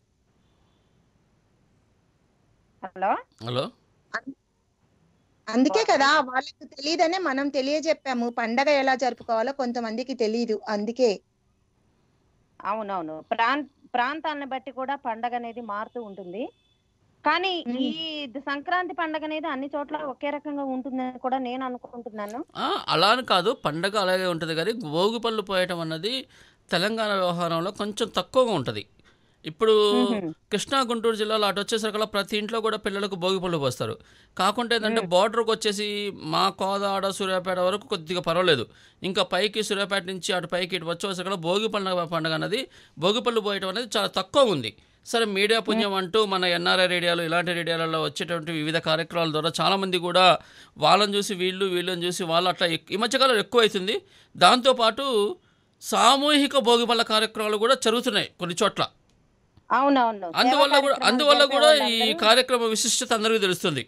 హలో హలో అందుకే కదా వాళ్ళకి తెలియదనే మనం తెలియజెప్పాము. పండగ ఎలా జరుపుకోవాలో కొంతమందికి తెలియదు. అందుకే అవునవును, ప్రాంత ప్రాంతాలను బట్టి కూడా పండగ అనేది మారుతూ ఉంటుంది. కానీ ఈ సంక్రాంతి పండగ అనేది అన్ని చోట్ల ఒకే రకంగా ఉంటుందని కూడా నేను అనుకుంటున్నాను. ఆ, అలా అని కాదు, పండగ అలాగే ఉంటుంది. కానీ భోగి పళ్ళు పోయటం అన్నది తెలంగాణ వ్యవహారంలో కొంచెం తక్కువగా ఉంటుంది. ఇప్పుడు కృష్ణా గుంటూరు జిల్లాలో అటు వచ్చేసరికల్లా ప్రతి ఇంట్లో కూడా పిల్లలకు భోగి పళ్ళు పోస్తారు. కాకుంటే ఏంటంటే బార్డర్కి వచ్చేసి మా కోదాడ సూర్యాపేట వరకు కొద్దిగా పర్వాలేదు. ఇంకా పైకి సూర్యాపేట నుంచి అటు పైకి ఇటు వచ్చేసరికల్లా భోగి పండుగ పండుగ అనేది భోగి పళ్ళు పోయటం అనేది చాలా తక్కువ ఉంది. సరే, మీడియా పుణ్యం అంటూ మన ఎన్ఆర్ఐ రేడియోలు ఇలాంటి రేడియోలలో వచ్చేటువంటి వివిధ కార్యక్రమాల ద్వారా చాలామంది కూడా వాళ్ళని చూసి వీళ్ళు వీళ్ళని చూసి వాళ్ళు అట్లా ఈ మధ్యకాలం ఎక్కువ అవుతుంది. దాంతోపాటు సామూహిక భోగి పళ్ళ కార్యక్రమాలు కూడా జరుగుతున్నాయి కొన్ని చోట్ల. అవునవును, అందువల్ల కూడా అందువల్ల కూడా ఈ కార్యక్రమ విశిష్టత అందరికీ తెలుస్తుంది.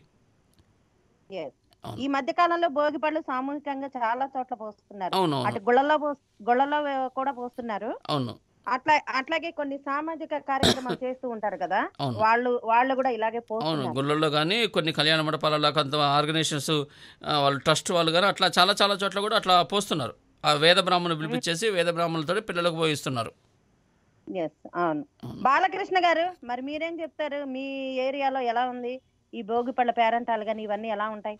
ఈ మధ్య కాలంలో భోగి పళ్ళు సామూహికంగా చాలా చోట్ల పోస్తున్నారు. అవును అటు గుళ్ళలో గుళ్ళలో కూడా పోస్తున్నారు. అవును అట్లా అట్లాగే కొన్ని సామాజిక కార్యక్రమాలు చేస్తూ ఉంటారు కదా, వాళ్ళు వాళ్ళు కూడా ఇలాగే అవును పోస్తున్నారు. గుళ్ళల్లో కానీ కొన్ని కళ్యాణ మండపాలలో కొంత ఆర్గనైజేషన్స్ వాళ్ళు ట్రస్ట్ వాళ్ళు కానీ అట్లా చాలా చాలా చోట్ల కూడా అట్లా పోస్తున్నారు. ఆ వేద బ్రాహ్మణులు పిలిపించేసి వేద బ్రాహ్మణులతో పిల్లలకు పోయిస్తున్నారు. ఎస్, అవును. బాలకృష్ణ గారు, మరి మీరేం చెప్తారు? మీ ఏరియాలో ఎలా ఉంది ఈ భోగి పళ్ళ పేరంటాలు కానీ ఇవన్నీ ఎలా ఉంటాయి?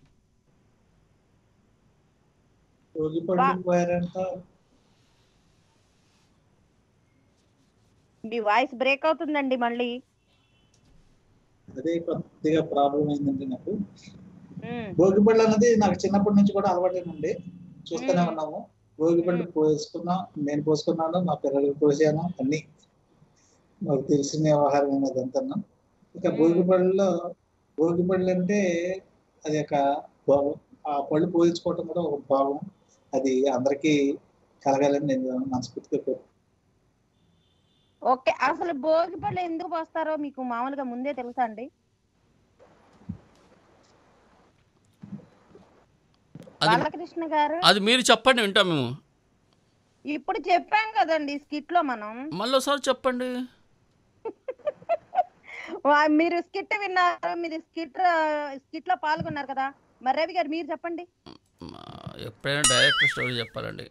భోగి పళ్ళు పోయారంట. మీ వాయిస్ బ్రేక్ అవుతుందండి మళ్ళీ. అదే కొద్దిగా ప్రాబ్లం అయిందండి నాకు. భోగి పళ్ళు అన్నది నాకు చిన్నప్పటి నుంచి కూడా అలవాటేనండి, చూస్తూనే ఉన్నాము. భోగి పళ్ళు పోసుకున్నాం, నేను పోసుకున్నాను, మా పిల్లలకు పోసాను, అన్ని నాకు తెలిసిన వ్యవహారం అదంతా. ఇక భోగి పళ్ళలో భోగి పళ్ళు అంటే అది ఒక భావం, ఆ పళ్ళు పోయించుకోవటం కూడా ఒక భావం. అది అందరికీ కలగాలని నేను మనస్ఫూర్తిగా కోరుకుంటున్నాను. ఓకే, అసలు భోగి పళ్ళు ఎందుకు పోస్తారో మీకు మామూలుగా ముందే తెలుసా అండి? బాలకృష్ణ గారు, అది మీరు చెప్పండి, వింటాం మేము. ఇప్పుడు చెప్పాం కదండి స్కిట్ లో మనం. మళ్ళీ ఒకసారి చెప్పండి. మీరు స్కిట్ విన్నారు, మీరు స్కిట్ స్కిట్ లో పాల్గొన్నారు కదా, మరి రవి గారు మీరు చెప్పండి. ఎప్పుడైనా డైరెక్ట్ స్టోరీ చెప్పాలండి.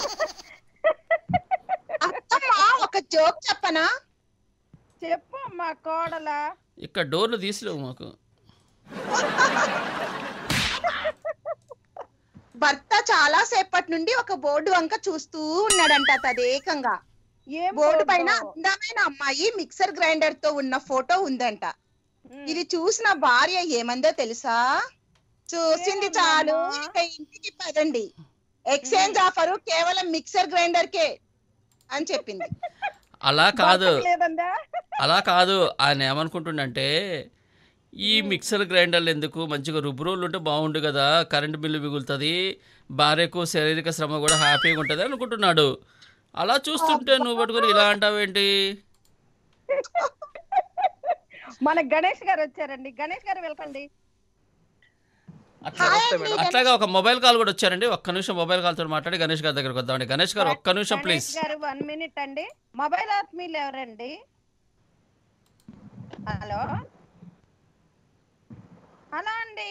ఒక జోక్ చెప్పనా? చెప్పు మా కోడలా. ఇక్కడ డోర్లు తీసిలేవు మాకు. భర్త చాలా సేపటి నుండి ఒక బోర్డు వంక చూస్తూ ఉన్నాడంట తదేకంగా. బోర్డు పైన అందమైన అమ్మాయి మిక్సర్ గ్రైండర్ తో ఉన్న ఫోటో ఉందంట. ఇది చూసిన భార్య ఏమందో తెలుసా? చూసింది చాలు, ఇక ఇంటికి పదండి, ఎక్స్చేంజ్ ఆఫరు కేవలం మిక్సర్ గ్రైండర్ కే అని చెప్పింది. అలా కాదు అలా కాదు ఆయన ఏమనుకుంటుండంటే ఈ మిక్సర్ గ్రైండర్లు ఎందుకు, మంచిగా రుబ్బురోళ్ళు ఉంటే బాగుండు కదా, కరెంటు బిల్లు మిగులుతుంది, భార్యకు శారీరక శ్రమ కూడా హ్యాపీగా ఉంటుంది అనుకుంటున్నాడు. అలా చూస్తుంటే నువ్వు పట్టుకొని ఇలా అంటావేంటి? మన గణేష్ గారు వచ్చారండి. గణేష్ గారు వెల్కండి. అట్లాగా ఒక మొబైల్ కాల్ కూడా వచ్చారండి. ఒక్క నిమిషం మొబైల్ కాల్ తో మాట్లాడి గణేష్ గారి దగ్గరకు వద్దామండి. గణేష్ గారు ఒక్క నిమిషం ప్లీజ్. వన్ మినిట్ అండి. మొబైల్ ఆత్మీయులు ఎవరండి? హలో హలో అండి.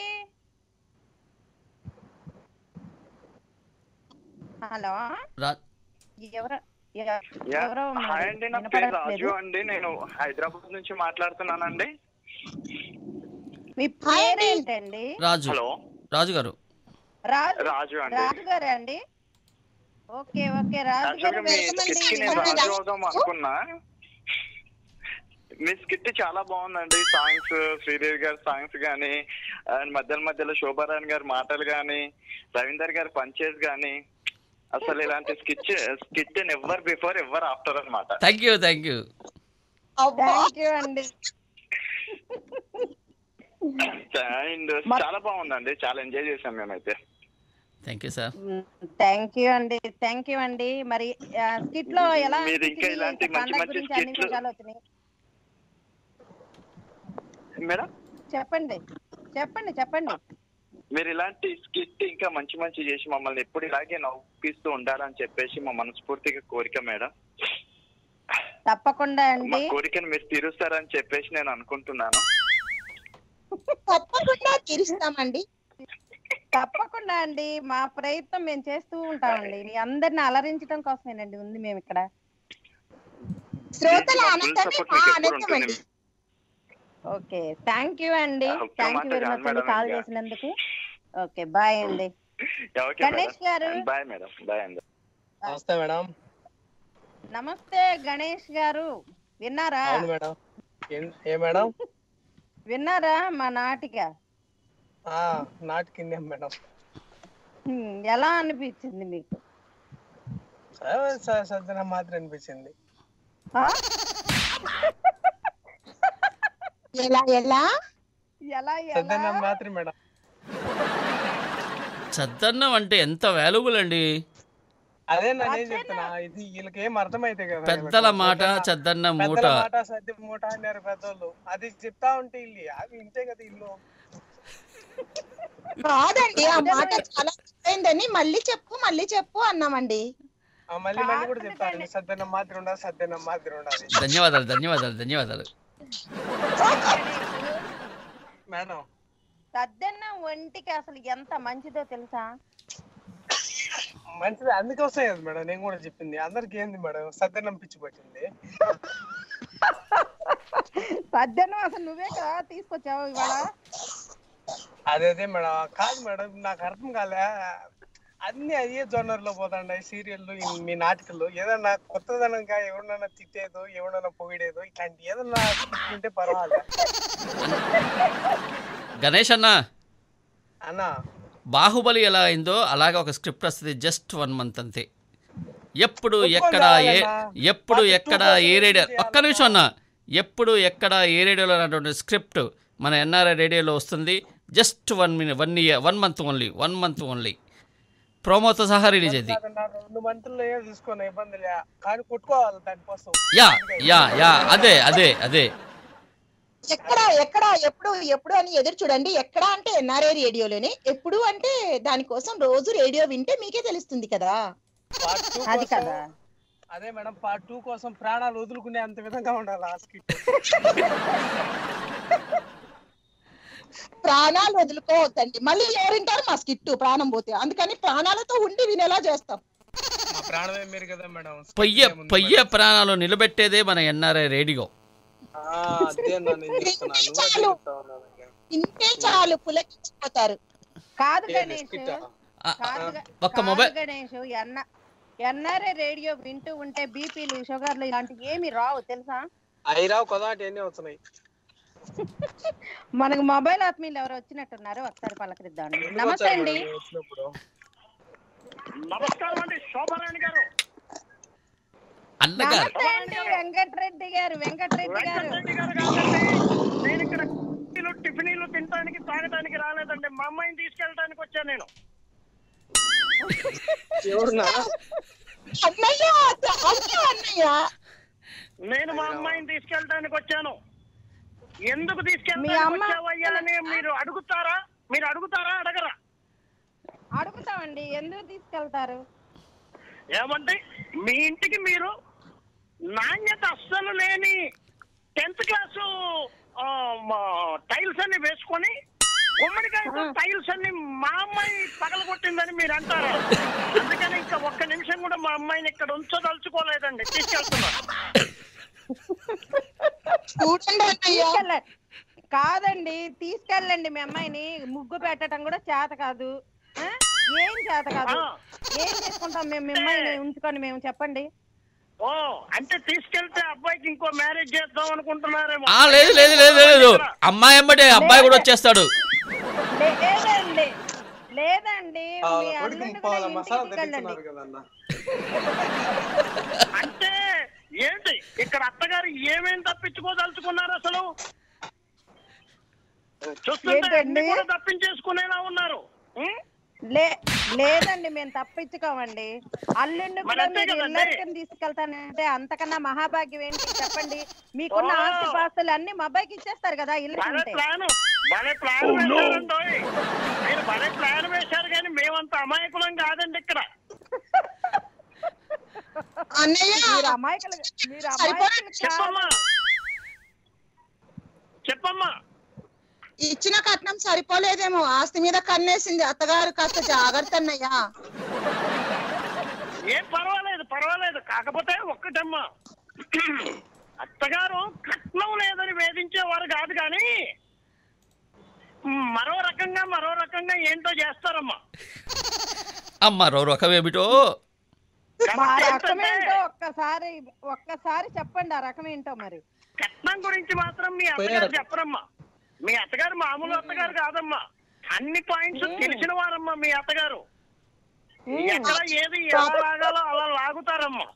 హలో ఎవరు ఎవరో హాయ్ అండి, నా పేరు రాజు అండి, నేను హైదరాబాద్ నుంచి మాట్లాడుతున్నానండి. మీ పేరేంటండి? రాజు. హలో రాజు గారు. రాజు రాజు అండి. రాజు గారు అండి. ఓకే ఓకే రాజు గారు మీ స్కిట్ కి నేను రాజు అవుదాం అనుకున్నా. మీ స్కిట్ చాలా బాగుందండి. సాంగ్స్, శ్రీదేవి గారి సాంగ్స్ గానీ, అండ్ మధ్యలో మధ్యలో శోభారాణి గారి మాటలు గానీ, రవీందర్ గారి పంచేస్ గానీ, అసలు ఇలాంటి skit skit ever before ever after అన్నమాట. Thank you thank you thank you అండి. అండ్ చాలా బాగుందండి, చాలా ఎంజాయ్ చేసాం మేమైతే. Thank you sir. Thank you అండి. థ్యాంక్ యూ అండి. మరి స్కిట్ లో ఎలా మీరు ఇంకా ఇలాంటి మంచి మంచి స్కిట్లు మేడం చెప్పండి చెప్పండి చెప్పండి. మీరు ఇలాంటి స్కిట్ ఇంకా మంచి మంచి చేసి మమ్మల్ని ఎప్పుడు ఇలాగే నవ్విస్తూ ఉండాలని చెప్పేసి మా మనస్ఫూర్తిగా కోరిక మేడం. తప్పకుండా అండి. కోరికను మీరు తీరుస్తారని చెప్పేసి నేను అనుకుంటున్నాను. తప్పకుండా తీరుస్తామండి. తప్పకుండా అండి. మా ప్రయత్నం మేము చేస్తూ ఉంటామండి. మీ అందరిని అలరించడం కోసమేనండి ఉంది మేము ఇక్కడ. శ్రోతల ఆనందాన్ని మా ఆనందం అండి. ఓకే థ్యాంక్ యూ అండి. థ్యాంక్ యూ వెరీ మచ్ అండి కాల్ చేసినందుకు. ఓకే బాయ్ అండి. గణేష్ గారు. Bye madam. బాయ్ అండి. నమస్తే మేడం. నమస్తే గణేష్ గారు. విన్నారా? అవును మేడం. ఏ మేడం? విన్నారా మా నాటిక? నాటిక మేడం. ఎలా అనిపించింది మీకు? సజ్జన మాత్రం అనిపించింది. ఎలా ఎలా ఎలా సజ్జన మాత్రం మేడం. చద్దన్నం అంటే ఎంత వాల్యుబుల్ అండి. అదే నేను చెప్తున్నా, ఇది వీళ్ళకి ఏం అర్థమైతే కదా. పెద్దల మాట చద్దన్న మూట, సద్ది మూట అన్నారు పెద్దోళ్ళు. అది చెప్తా ఉంటే ఇల్లు అవి ఇంతే కదా ఇల్లు. కాదండి, ఆ మాట చాలా అయిందని మళ్ళీ చెప్పు మళ్ళీ చెప్పు అన్నామండి. మళ్ళీ మళ్ళీ కూడా చెప్తారండి, సద్దన్నం మాత్రం ఉండాలి, సద్దన్నం మాత్రం ఉండాలి. ధన్యవాదాలు ధన్యవాదాలు ధన్యవాదాలు మేడం. సద్దన్నం ఒంటికి అసలు ఎంత మంచిదో తెలుసా? మంచిది, అందుకోసం కదా మేడం నేను కూడా చెప్పింది. అందరికి ఏంది మేడం సద్దన్నం పిచ్చి పట్టింది. సద్దన్నం అసలు నువ్వే కదా తీసుకొచ్చావు ఇవాళ. అదే అదే మేడం. కాదు మేడం, నాకు అర్థం కాలే. అన్ని అయ్యే జోనర్లో పోతాండాయి సీరియల్లు, మీ నాటికలు. ఏదన్నా కొత్తదనంగా ఎవరినైనా తిట్టేదో, ఎవరినైనా పొగిడేదో, ఇట్లాంటి ఏదన్నా ఉంటే పర్వాలేదు. గణేష్ అన్న అన్నా, బాహుబలి ఎలా అయిందో అలాగే ఒక స్క్రిప్ట్ వస్తుంది. జస్ట్ వన్ మంత్ అంతే. ఎప్పుడు ఎక్కడ ఏ ఎప్పుడు ఎక్కడ ఏ రేడియో, ఒక్క నిమిషం అన్న, ఎప్పుడు ఎక్కడ ఏ రేడియోలో అన్నటువంటి స్క్రిప్ట్ మన ఎన్ఆర్ఐ రేడియోలో వస్తుంది. Just one minute one year one month only one month only ప్రోమోతో సహా రిలీజ్ అయింది. రెండు మంత్రులు తీసుకున్న ఇబ్బంది లే, కానీ కొట్టుకోవాలి దానికోసం. యా యా యా అదే అదే అదే ఎక్కడ ఎక్కడ ఎప్పుడు ఎప్పుడు అని ఎదురు చూడండి. ఎక్కడ అంటే ఎన్ఆర్ఐ రేడియోలోనే, ఎప్పుడు అంటే దానికోసం రోజు రేడియో వింటే మీకే తెలుస్తుంది కదా. అది కదా. అదే మేడం, పార్ట్ టూ కోసం ప్రాణాలు వదులుకునే అంత విధంగా ఉండాలి ఆ స్కిట్. ప్రాణాలు వదులుకోవద్దండి, మళ్ళీ ఎవరింటారు మా స్కిట్ ప్రాణం పోతే. అందుకని ప్రాణాలతో ఉండి వినేలా చేస్తాం. మా ప్రాణమే మీరు కదా మేడం. పొయ్య పొయ్య ప్రాణాలు నిలబెట్టేదే మన ఎన్ఆర్ఐ రేడియో. ఇంతే చాలు, పులకించిపోతారు. కాదు గణేష్, ఒక్క మొబైల్ గణేష్ ఎన్ఆర్ఐ రేడియో వింటూ ఉంటే బీపీలు, షుగర్లు ఇలాంటివి ఏమి రావు తెలుసా? అవి రావు కదా, అన్నీ వస్తున్నాయి. మనకు మొబైల్ ఆత్మీయులు ఎవరు వచ్చినట్టున్నారు, ఒకసారి పలకరిద్దాం. నమస్తే అండి. నమస్కారం అండి శోభారాణి గారు. నమస్తే అండి వెంకటరెడ్డి గారు. వెంకటరెడ్డి గారు నేను ఇక్కడ కాఫీలు టిఫినీలు తినడానికి తాగడానికి రాలేదండి, మా అమ్మాయిని తీసుకెళ్ళడానికి వచ్చాను నేను. నేను మా అమ్మాయిని తీసుకెళ్ళడానికి వచ్చాను. ఎందుకు తీసుకెళ్ళడానికి వచ్చావయ్యా అని మీరు అడుగుతారా? మీరు అడుగుతారా అడగరా? అడుగుతామండి. ఎందుకు తీసుకెళ్తారు? ఏమంటే మీ ఇంటికి మీరు నాణ్యత అస్సలు లేని టెన్త్ క్లాసు టైల్స్ అన్ని వేసుకొని గుమ్మడికాయతో టైల్స్ అన్ని మా అమ్మాయి పగలగొట్టిందని మీరు అంటారా? అందుకని ఇంకా ఒక్క నిమిషం కూడా మా అమ్మాయిని ఇక్కడ ఉంచదలుచుకోలేదండి, తీసుకెళ్తున్నారు. కాదండి, తీసుకెళ్ళండి మీ అమ్మాయిని. ముగ్గు పెట్టడం కూడా చేత కాదు, ఏం చేత కాదు. ఏం చేసుకుంటాం మేము మీ అమ్మాయిని ఉంచుకొని? మేము చెప్పండి. ఓ అంటే తీసుకెళ్తే అబ్బాయికి ఇంకో మ్యారేజ్ చేద్దాం అనుకుంటున్నారేమో. లేదు లేదు లేదు లేదు అమ్మాయి అమ్మటే అబ్బాయి కూడా వచ్చేస్తాడు. లేదండి లేదండి అంటే ఏంటి ఇక్కడ అత్తగారు ఏమేం తప్పించుకోదలుచుకున్నారు అసలు? చూస్తుంటే కూడా తప్పించేసుకునేలా ఉన్నారు. లేదండి మేము తప్పించుకోమండి. అల్లుండి కూడా మీరు ఇల్లరికం తీసుకెళ్తానంటే అంతకన్నా మహాభాగ్యం ఏంటి చెప్పండి? మీకున్న ఆస్తి పాస్తులు అన్ని మా అబ్బాయికి ఇచ్చేస్తారు కదా ఇల్లు. భలే ప్లాన్ వేశారండి, మీరు భలే ప్లాన్ వేశారు, కానీ మేమంత అమాయకులం కాదండి ఇక్కడ. మీరు అమాయకులు మీరు అమాయకులు చెప్పమ్మా చెప్పమ్మా ఇచ్చిన కట్నం సరిపోలేదేమో, ఆస్తి మీద కన్నేసింది అత్తగారు. కాస్త జాగ్రత్త అన్నయ్యా. ఏం పర్వాలేదు పర్వాలేదు, కాకపోతే ఒక్కటమ్మా, అత్తగారు కట్నం లేదని వేధించేవారు కాదు, కానీ మరో రకంగా మరో రకంగా ఏంటో చేస్తారమ్మా. మరో రకం ఏమిటో ఒక్కసారి ఒక్కసారి చెప్పండి ఆ రకం ఏంటో. మరి కట్నం గురించి మాత్రం మీ అత్తగారు చెప్పరమ్మా. మీ అత్తగారు మామూలు అత్తగారు కాదమ్మా, అన్ని పాయింట్స్ తెలిసిన వారమ్మా మీ అత్తగారు. ఎక్కడ ఏది ఎలా లాగాలో అలా లాగుతారమ్మా.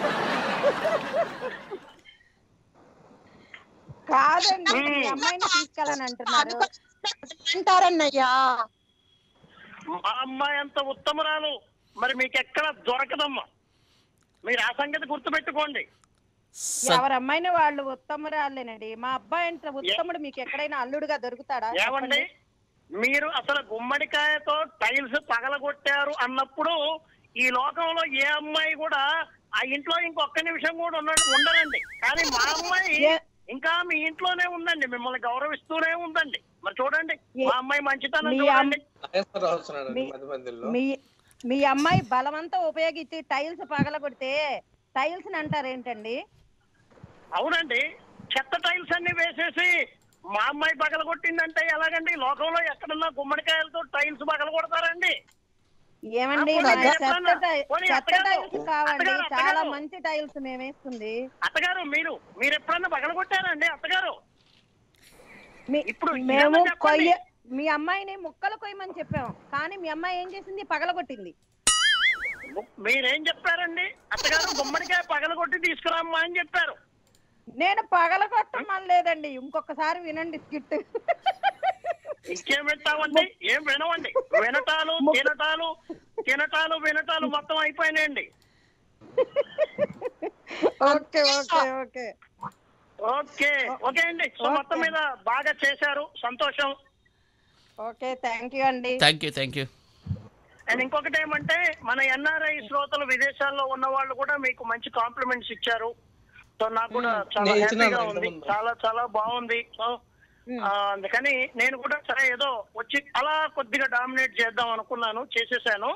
కాదండి మీ అమ్మాయిని తీసుకెళ్ళని అంటున్నారు అంటారన్నయ్యా. మా అమ్మాయి అంత ఉత్తమరాలు మరి మీకు ఎక్కడ దొరకదమ్మా, మీరు ఆ సంగతి గుర్తుపెట్టుకోండి. ఎవరి అమ్మాయిని వాళ్ళు ఉత్తమురాలేనండి. మా అబ్బాయి అంటే ఉత్తముడు మీకు ఎక్కడైనా అల్లుడుగా దొరుకుతాడా? ఏమండి మీరు అసలు గుమ్మడికాయతో టైల్స్ పగలగొట్టారు అన్నప్పుడు ఈ లోకంలో ఏ అమ్మాయి కూడా ఆ ఇంట్లో ఇంకొక నిమిషం కూడా ఉన్న ఉండరండి. కానీ మా అమ్మాయి ఇంకా మీ ఇంట్లోనే ఉందండి, మిమ్మల్ని గౌరవిస్తూనే ఉందండి. మరి చూడండి మా అమ్మాయి మంచితనం చూడండి. మీ అమ్మాయి బలవంతా ఉపయోగించి టైల్స్ పగలగొడితే టైల్స్ ని అంటారు ఏంటండి? అవునండి, చెత్త టైల్స్ అన్ని వేసేసి మా అమ్మాయి పగలగొట్టిందంటే ఎలాగండి? లోకంలో ఎక్కడన్నా గుమ్మడికాయలతో టైల్స్ పగలగొడతారండి? ఏమండి చెత్త టైల్స్ కావండి, చాలా మంచి టైల్స్ మేము వేస్తుంది. అత్తగారు మీరు మీరు ఎప్పుడన్నా పగలగొట్టారండి అత్తగారు? ఇప్పుడు మేము కొయ్య మీ అమ్మాయిని ముక్కలు కొయ్యమని చెప్పాము, కానీ మీ అమ్మాయి ఏం చేసింది? పగలగొట్టింది. మీరేం చెప్పారండి? అత్తగారు గుమ్మడికాయ పగలగొట్టి తీసుకురామ్మా అని చెప్పారు. నేను పగలగొట్టమని లేదండి, ఇంకొకసారి వినండి స్కిట్. ఇంకేం వింటామండి? ఏం వినవండి, వినటాలు తినటాలు తినటాలు వినటాలు మొత్తం అయిపోయినాయండి. Okay okay okay okay okay అండి. సో మొత్తం మీద బాగా చేశారు, సంతోషం. ఓకే థ్యాంక్ యూ అండి. Thank you thank you. And ఇంకొకటి ఏమంటే మన ఎన్ఆర్ఐ శ్రోతలు విదేశాల్లో ఉన్న వాళ్ళు కూడా మీకు మంచి కాంప్లిమెంట్స్ ఇచ్చారు. సో నాకు కూడా చాలా హ్యాపీగా ఉంది, చాలా చాలా బాగుంది. సో అందుకని నేను కూడా సరే ఏదో వచ్చి అలా కొద్దిగా డామినేట్ చేద్దాం అనుకున్నాను, చేసేసాను.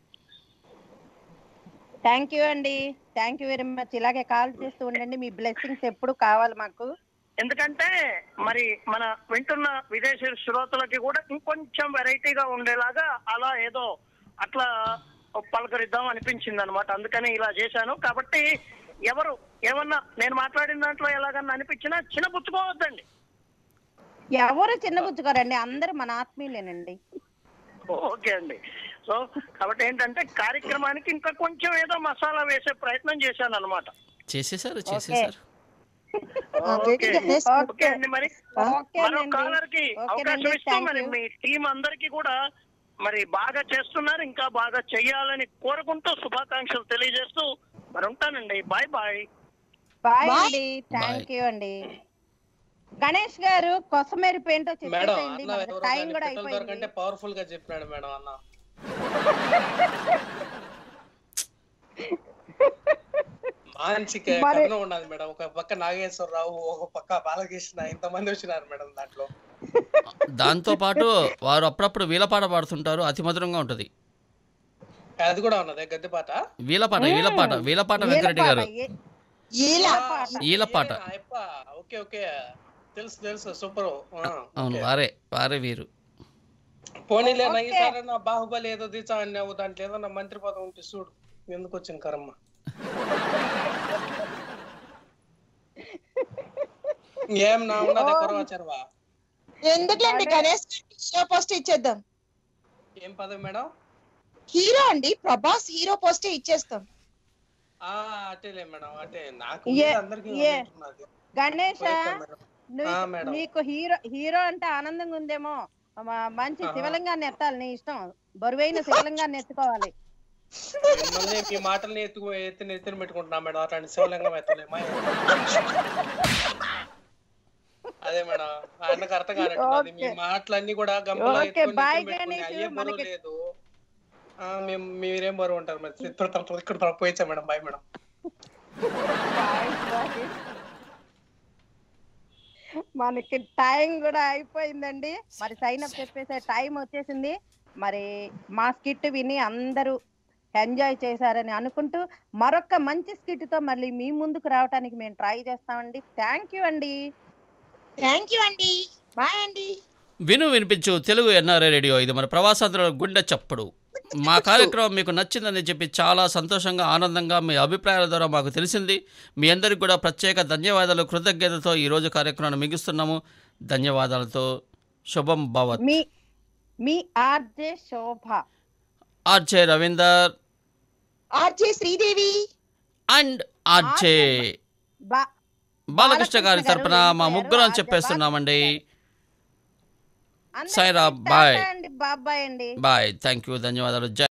థ్యాంక్ యూ అండి, థ్యాంక్ యూ వెరీ మచ్. ఇలాగే కాల్ చేస్తూ ఉండండి, మీ బ్లెస్సింగ్స్ ఎప్పుడు కావాలి మాకు. ఎందుకంటే మరి మన వింటున్న విదేశీ శ్రోతలకి కూడా ఇంకొంచెం వెరైటీగా ఉండేలాగా అలా ఏదో అట్లా పలకరిద్దాం అనిపించింది అనమాట. అందుకని ఇలా చేశాను. కాబట్టి ఎవరు ఏమన్నా నేను మాట్లాడిన దాంట్లో ఎలాగన్నా అనిపించినా చిన్న పుచ్చుకోవద్దండి. ఎవరు చిన్న పుచ్చుకోరండి, అందరూ మన ఆత్మీయులేనండి. ఓకే అండి. సో కాబట్టి ఏంటంటే కార్యక్రమానికి ఇంకా కొంచెం ఏదో మసాలా వేసే ప్రయత్నం చేశాను అనమాట. చేసేసారు చేసేసారు ఓకే గణేష్ ఓకే అండి మరి మరో ఓకేనండి కాలర్ కి అవకాశం ఓకేనండి ఇస్తూ థ్యాంక్ మరి యూ మీ టీం అందరికి కూడా మరి బాగా చేస్తున్నారు, ఇంకా బాగా చెయ్యాలని కోరుకుంటూ శుభాకాంక్షలు తెలియజేస్తూ మరి ఉంటానండి. Bye bye. Bye Bye. అండి థ్యాంక్ యూ అండి. గణేష్ గారు కొసమేరి ఏంటో మేడం చెప్పేసేయండి, అన్న మనకి ఎవరో టైం కానీ కూడా పిట్టల అయిపోయింది. దొరకంటే పవర్ఫుల్ గా చెప్పినాడు మేడం అన్న. మంచి క- మరి కథనం ఉన్నది మేడం. ఒక పక్క నాగేశ్వరరావు, ఒక పక్క బాలకృష్ణ, ఇంతమంది వచ్చినారు మేడం దాంట్లో. దాంతో పాటు వారు అప్పుడప్పుడు వీలపాట పాడుతుంటారు, అతి మధురంగా ఉంటుంది. అది కూడా ఉన్నది గద్దెపాట. వీలపాట వీలపాట మ్మ్. వీలపాట ఈల వెంకరెడ్డి పాట గారు ఏ- ఈల ఆ, ఈల పాట ఈలపాట. ఏ, అయ్యప్ప. ఓకే ఓకే తెలుసు తెలుసు సూపర్. అవును, ఓకే వారే వారే వీరు. పోనీలే నా ఓకే ఈసారి నా బాహుబలి ఏదో తీసా అన్నావు, దాంట్లో ఏదో నా మంత్రి పదం ఉంటే చూడు ఎందుకు వచ్చిన కర్మ. ఏం నా ఉన్నదే కొరవచర్వా. ఎందుకులేండి గణేష్ హీరో పోస్ట్ ఇచ్చేద్దాం. ఏం పదవి మేడం? హీరో అండి, ప్రభాస్ హీరో పోస్టే ఇచ్చేస్తాం. ఆ అటేలే మేడం, అటే నాకు ఏ మీద అందరికి ఏ ఉన్నట్టున్నది. గణేష పోయేస్తాం మేడం. ఆ నువ్వు మేడం నీకు హీరో హీరో అంటే ఆనందంగా ఉందేమో, మ- మంచి ఆహా. శివలింగాన్ని ఎత్తాలి, నీ ఇష్టం, బరువైన శివలింగాన్ని ఎత్తుకోవాలి. మిమ్మల్ని మీ మాటల్ని ఎత్తుకు ఎత్తిన ఎత్తిన పెట్టుకుంటున్నా మేడం, అట్లాంటి శివలింగం ఎత్తలేమా? అదే మేడం ఆయనకు అర్థం కానట్టున్నది. మీ ఓకే మాటలన్నీ కూడా గంపలో ఓకే ఎత్తుకొని బాయ్ ఎత్తిన పెట్టుకుని గణేష్, అయ్యే బరువు మనకి లేదు. ఆ మేము మీరేం బరువు ఉంటారు మరి? ఇక్కడ తప్ప- ఇక్కడ తప్ప పోయిచ్చా madam. Bye madam. Bye bye. మనకి టైం కూడా అయిపోయిందండి, మరి సైన్ అప్ చెప్పేసే టైం వచ్చేసింది. మరి మా స్కిట్ విని అందరూ ఎంజాయ్ చేశారని అనుకుంటూ మరొక మంచి స్కిట్ తో మళ్ళీ మీ ముందుకు రావడానికి మేము ట్రై చేస్తామండి. థ్యాంక్ యూ అండి. థ్యాంక్ యూ అండి. బాయ్ అండి. విను వినిపించు తెలుగు ఎన్ఆర్ఐ రేడియో, ఇది మన ప్రవాసాంధ్రుల గుండె చప్పుడు. మా కార్యక్రమం మీకు నచ్చిందని చెప్పి చాలా సంతోషంగా ఆనందంగా మీ అభిప్రాయాల ద్వారా మాకు తెలిసింది. మీ అందరికి కూడా ప్రత్యేక ధన్యవాదాలు, కృతజ్ఞతతో ఈరోజు కార్యక్రమాన్ని ముగిస్తున్నాము. ధన్యవాదాలతో శుభం భవత్. మీ మీ RJ Shobha, RJ Ravinder RJ Sridevi and RJ RJ బా బాలకృష్ణ గారి బాలకృష్ణ గారు తరపున మా వెళ్ళిపోయారు. ముగ్గురం ఆర్జే చెప్పేస్తున్నామండి. బాలకృష్ణ గారు అందరికీ సైరా టాటా బాయ్ అండి, బాబాయ్ అండి. బాయ్. థ్యాంక్ యూ, ధన్యవాదాలు. జై